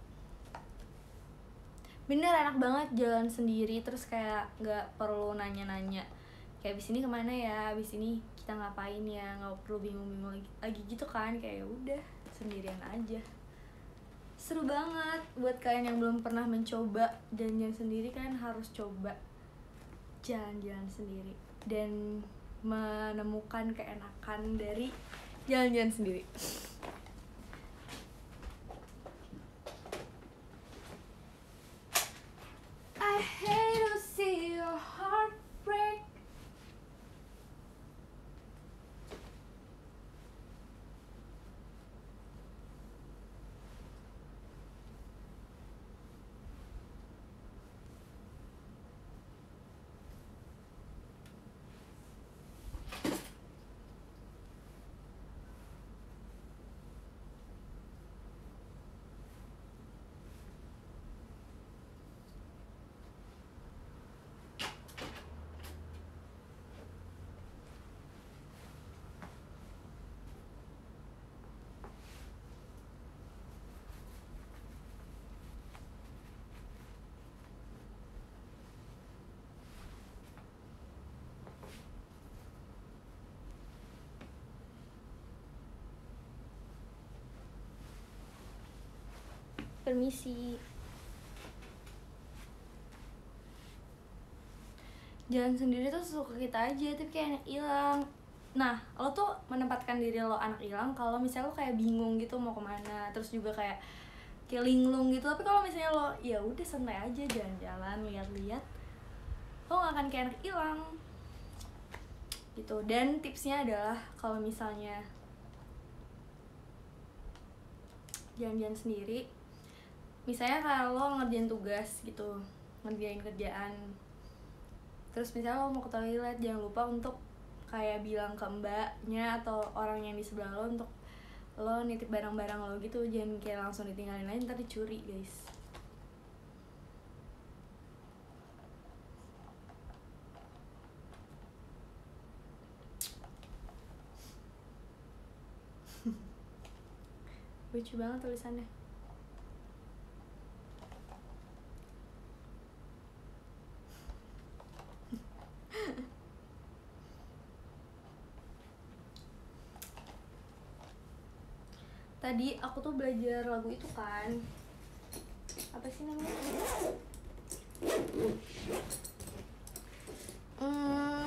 Bener enak banget jalan sendiri, terus kayak nggak perlu nanya-nanya kayak abis ini kemana ya, abis ini kita ngapain ya, nggak perlu bingung-bingung lagi, lagi gitu kan. Kayak udah sendirian aja. Seru banget. Buat kalian yang belum pernah mencoba jalan-jalan sendiri, kalian harus coba jalan-jalan sendiri dan menemukan keenakan dari jalan-jalan sendiri. I hate to see your heart break. Permisi. Jalan sendiri tuh suka kita aja, tapi kayak anak hilang. Nah, lo tuh menempatkan diri lo anak hilang kalau misalnya lo kayak bingung gitu mau kemana, terus juga kayak kayak linglung gitu. Tapi kalau misalnya lo ya udah santai aja jalan-jalan, lihat-lihat, lo gak akan kayak anak hilang gitu. Dan tipsnya adalah kalau misalnya jalan-jalan sendiri, misalnya kalau ngerjain tugas gitu, ngerjain kerjaan, terus misalnya lo mau ke toilet, jangan lupa untuk kayak bilang ke mbaknya atau orang yang di sebelah lo untuk lo nitip barang-barang lo gitu. Jangan kayak langsung ditinggalin aja, ntar dicuri guys. Lucu banget tulisannya. Tadi aku tuh belajar lagu itu kan, apa sih namanya? Hmm,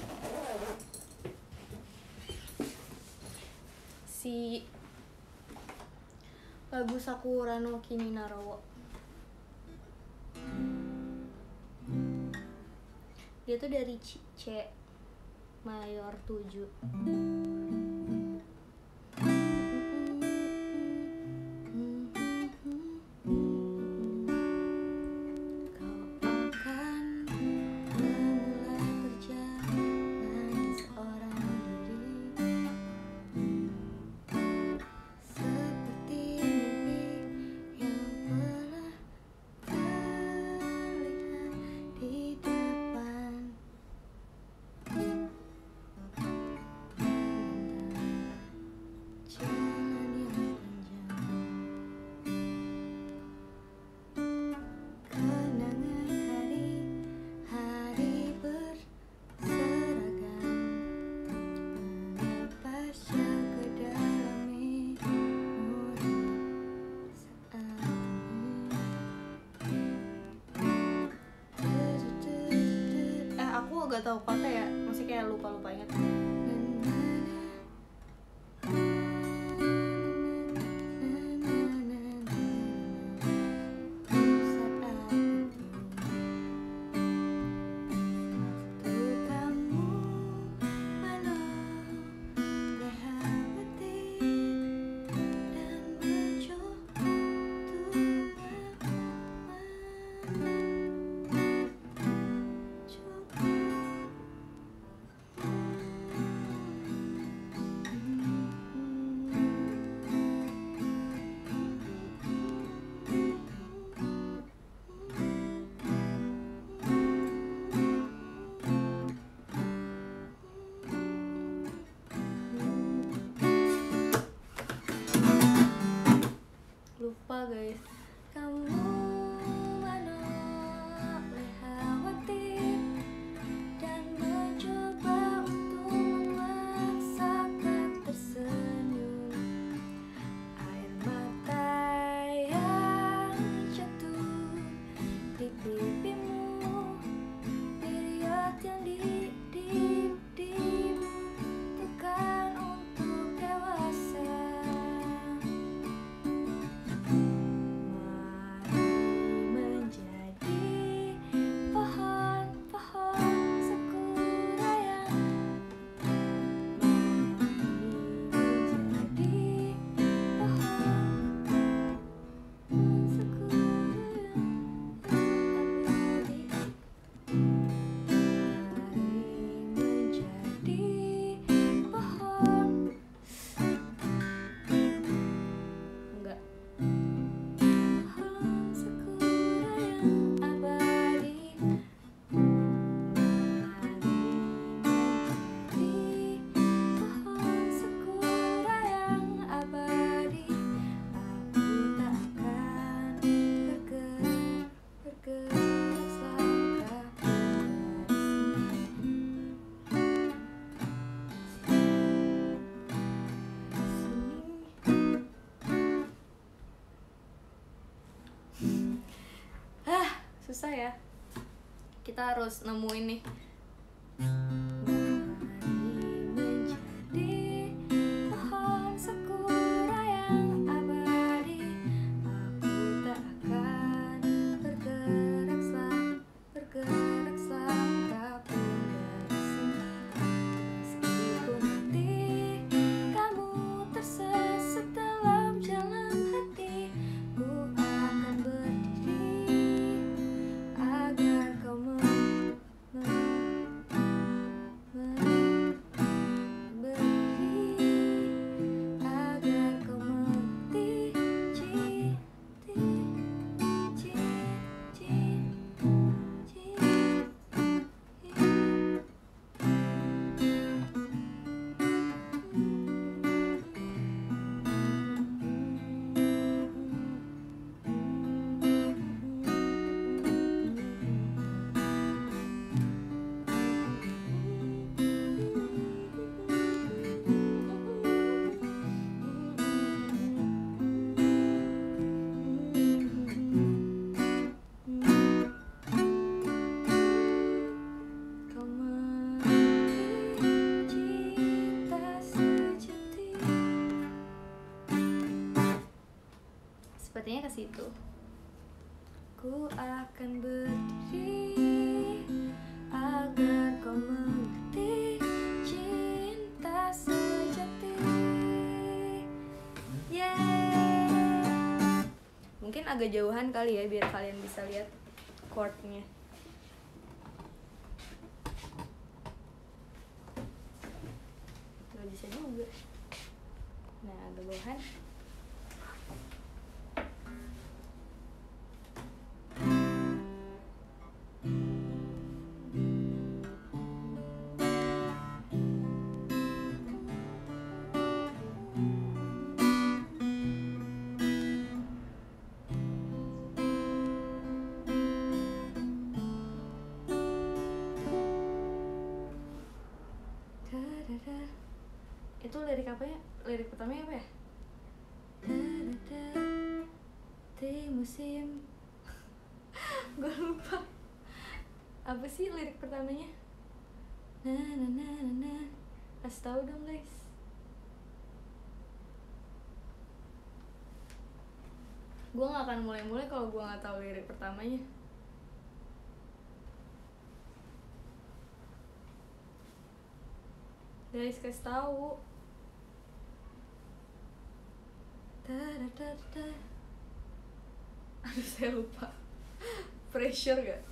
si lagu Sakura no Kimi Narawa. Dia tuh dari C, C mayor tujuh. Gak tau kota ya, masih kayak lupa-lupa inget. susah ya, kita harus nemuin nih. Sepertinya ke situ. Ku akan berdiri agar kau mengerti cinta sejati. Yeah. Mungkin agak jauhan kali ya biar kalian bisa lihat chordnya. Gak bisa juga. Nah, agak jauhan. Itu lirik apa ya? Lirik pertamanya apa ya? Di musim gue lupa. Apa sih lirik pertamanya? Na na na na na. Kasih tahu dong guys. Gue gak akan mulai-mulai kalau gue gak tahu lirik pertamanya. Guys, kasih tahu. Aduh, saya lupa. Pressure gak?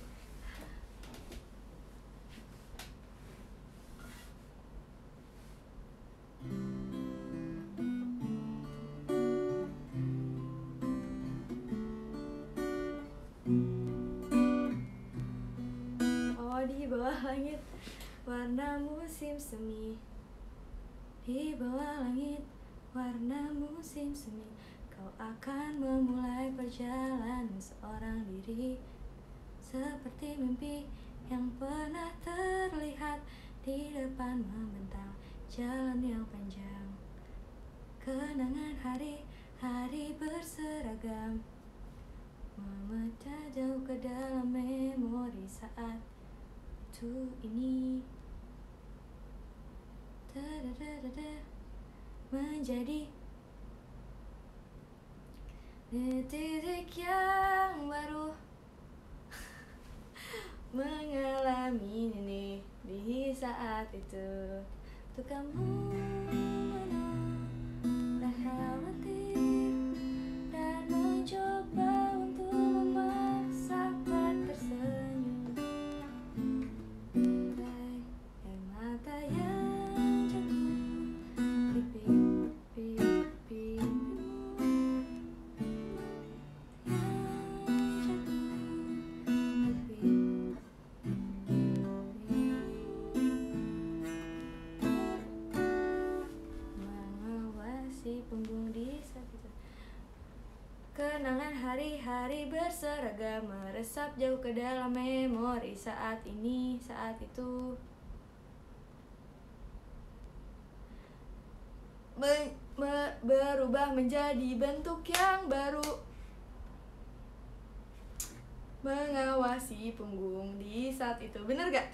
Oh, di bawah langit warna musim semi. Di bawah langit warna musim semi, kau akan memulai perjalanan seorang diri, seperti mimpi yang pernah terlihat di depan membentang jalan yang panjang. Kenangan hari-hari berseragam memecah jauh ke dalam memori saat itu ini. Da-da-da-da-da. Menjadi titik yang baru mengalami ini di saat itu. Untuk kamu menolak khawatir dan mencoba untuk memaksakan tersenyum. Air mata yang jatuh di pipimu, yang jatuh di pipimu. Mengawasi punggung di samping. Kenangan hari-hari berseragam meresap jauh ke dalam memori saat ini, saat itu. Be- me- berubah menjadi bentuk yang baru. mengawasi punggung di saat itu. Bener gak?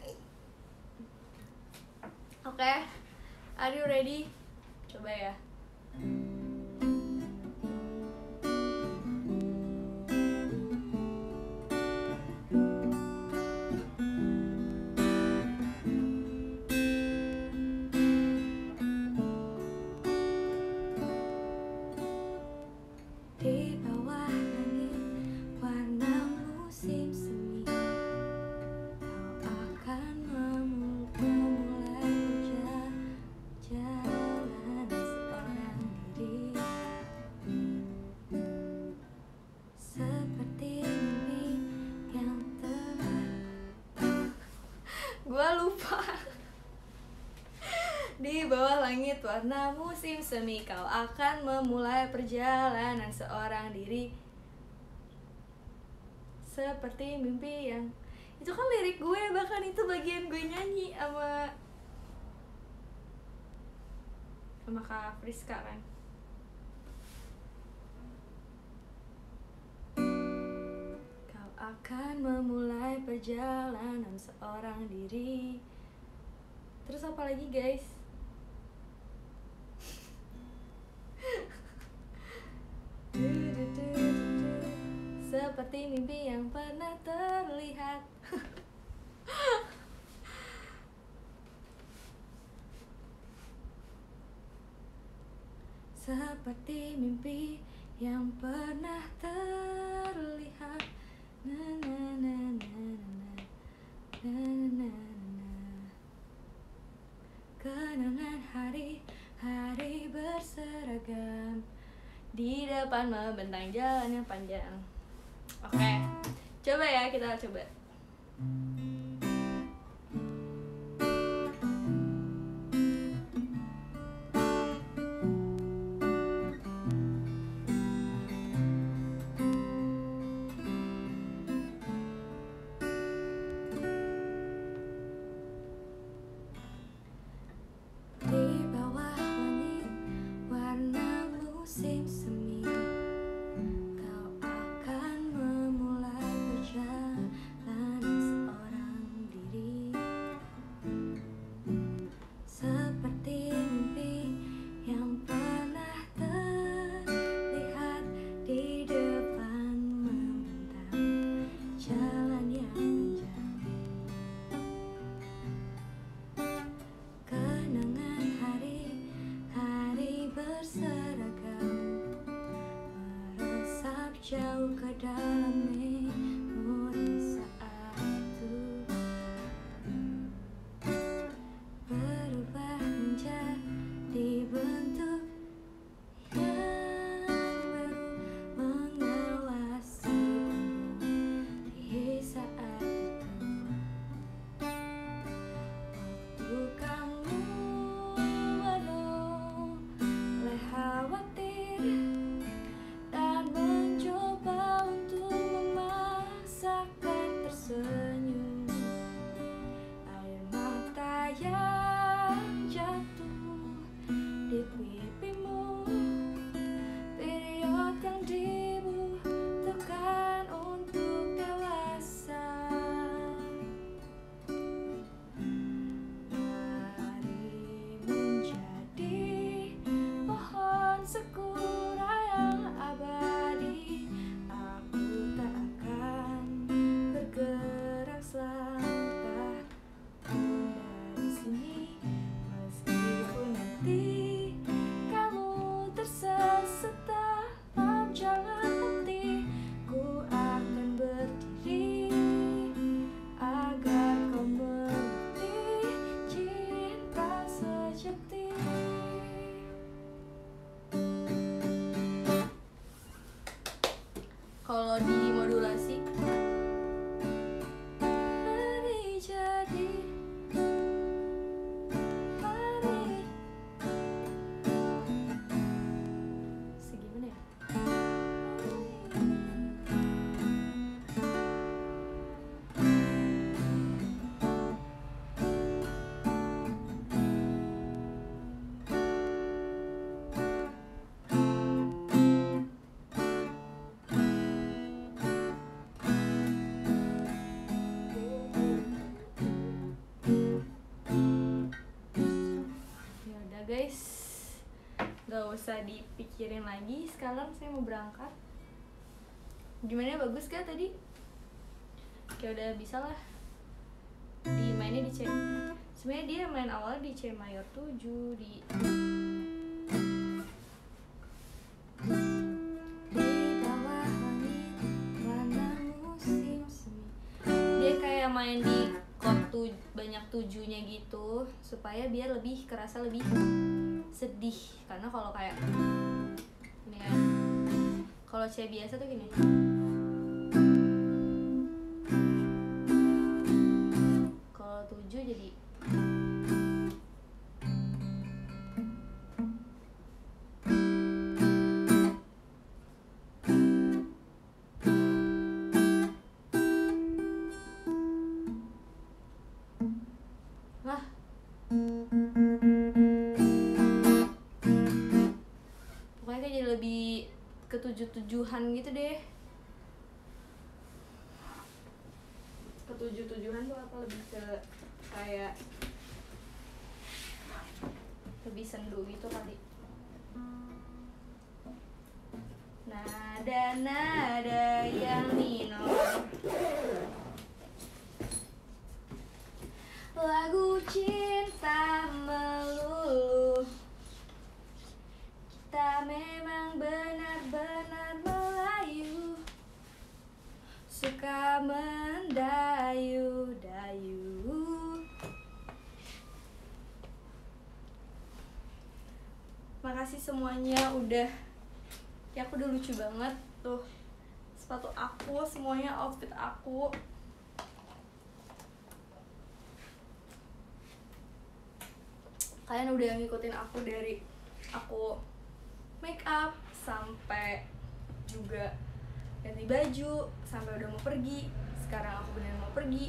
Oke, okay. Are you ready? Coba ya. Di bawah langit warna musim semi, kau akan memulai perjalanan seorang diri, seperti mimpi yang telah gua lupa. Di bawah langit warna musim semi, kau akan memulai perjalanan seorang diri, seperti mimpi yang... Itu kan lirik gue, bahkan itu bagian gue nyanyi sama sama Kak Friska kan. Kau akan memulai perjalanan seorang diri. Terus apa lagi guys? Seperti mimpi yang pernah terlihat. Seperti mimpi yang pernah terlihat. Na na na na na na na na. Kenangan hari-hari berseragam di depan membentang jalan yang panjang. Oke, okay. Coba ya, kita coba. Di bawah langit warna musim semi, kau akan memulai perjalanan seorang diri, seperti mimpi yang pernah terlihat di depan membentang jalan yang panjang. Kenangan hari-hari berseragam meresap jauh ke dalam memori saat itu, berubah menjadi bentuk yang baru, mengawasi punggung di saat itu. Waktu kamu mulai khawatir dan mencoba untuk usah dipikirin lagi. Sekarang saya mau berangkat. Gimana, bagus gak tadi? Kayak udah bisa lah dimainnya di C. Sebenarnya dia main awalnya di C mayor tujuh, di dia kayak main di chord tu, banyak tujuhnya gitu supaya biar lebih kerasa lebih sedih. Karena kalau kayak ini kan, kalau C biasa tuh gini, kalau tujuh jadi lah. Pokoknya kayak jadi lebih ketujuh-tujuhan gitu deh. Ketujuh-tujuhan tuh apa, lebih ke kayak lebih sendu gitu kali. Nada-nada yang minor, lagu cinta melulu, kita memang benar-benar Melayu, suka mendayu-dayu. Makasih semuanya udah, ya aku udah lucu banget tuh, sepatu aku, semuanya outfit aku. Kalian udah ngikutin aku dari aku make up sampai juga ganti baju, sampai udah mau pergi. Sekarang aku beneran mau pergi,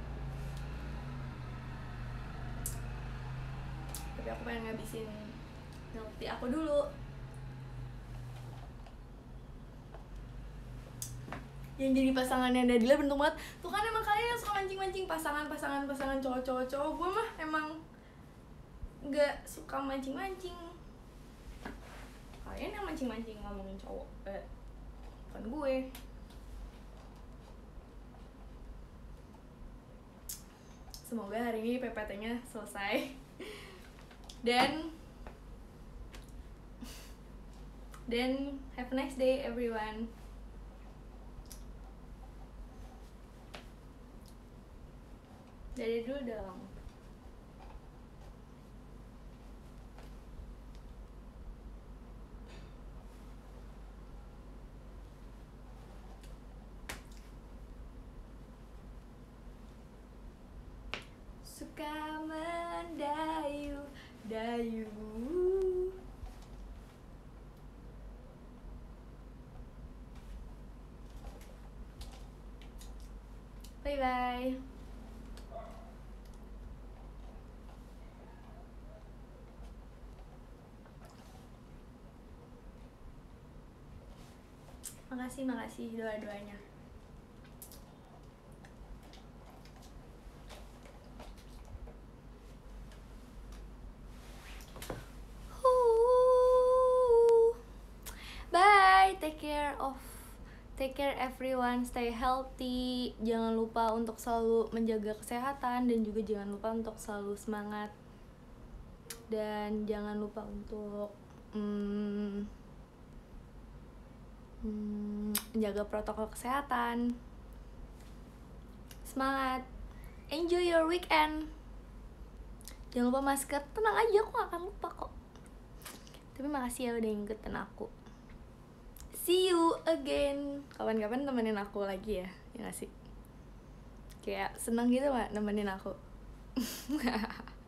tapi aku pengen ngabisin milk tea aku dulu. Yang jadi pasangannya Nadila beruntung banget. Tuh kan emang kalian yang suka mancing-mancing pasangan-pasangan pasangan cowok-cowok-cowok. Gue mah emang nggak suka mancing-mancing. Kalian yang mancing-mancing ngomongin cowok, eh, bukan gue. Semoga hari ini P P T-nya selesai. Dan dan have a nice day everyone. Dari dulu dong. Suka mendayu-dayu. Bye bye. Makasih, makasih doa-doanya. Bye, take care of take care everyone, stay healthy. Jangan lupa untuk selalu menjaga kesehatan, dan juga jangan lupa untuk selalu semangat. Dan jangan lupa untuk hmm, hmm, menjaga protokol kesehatan. Semangat, enjoy your weekend. Jangan lupa masker. Tenang aja, aku gak akan lupa kok. Tapi makasih ya udah ngikutin aku. See you again. Kapan-kapan temenin aku lagi ya, ya gak sih? Kayak seneng gitu gak nemenin aku.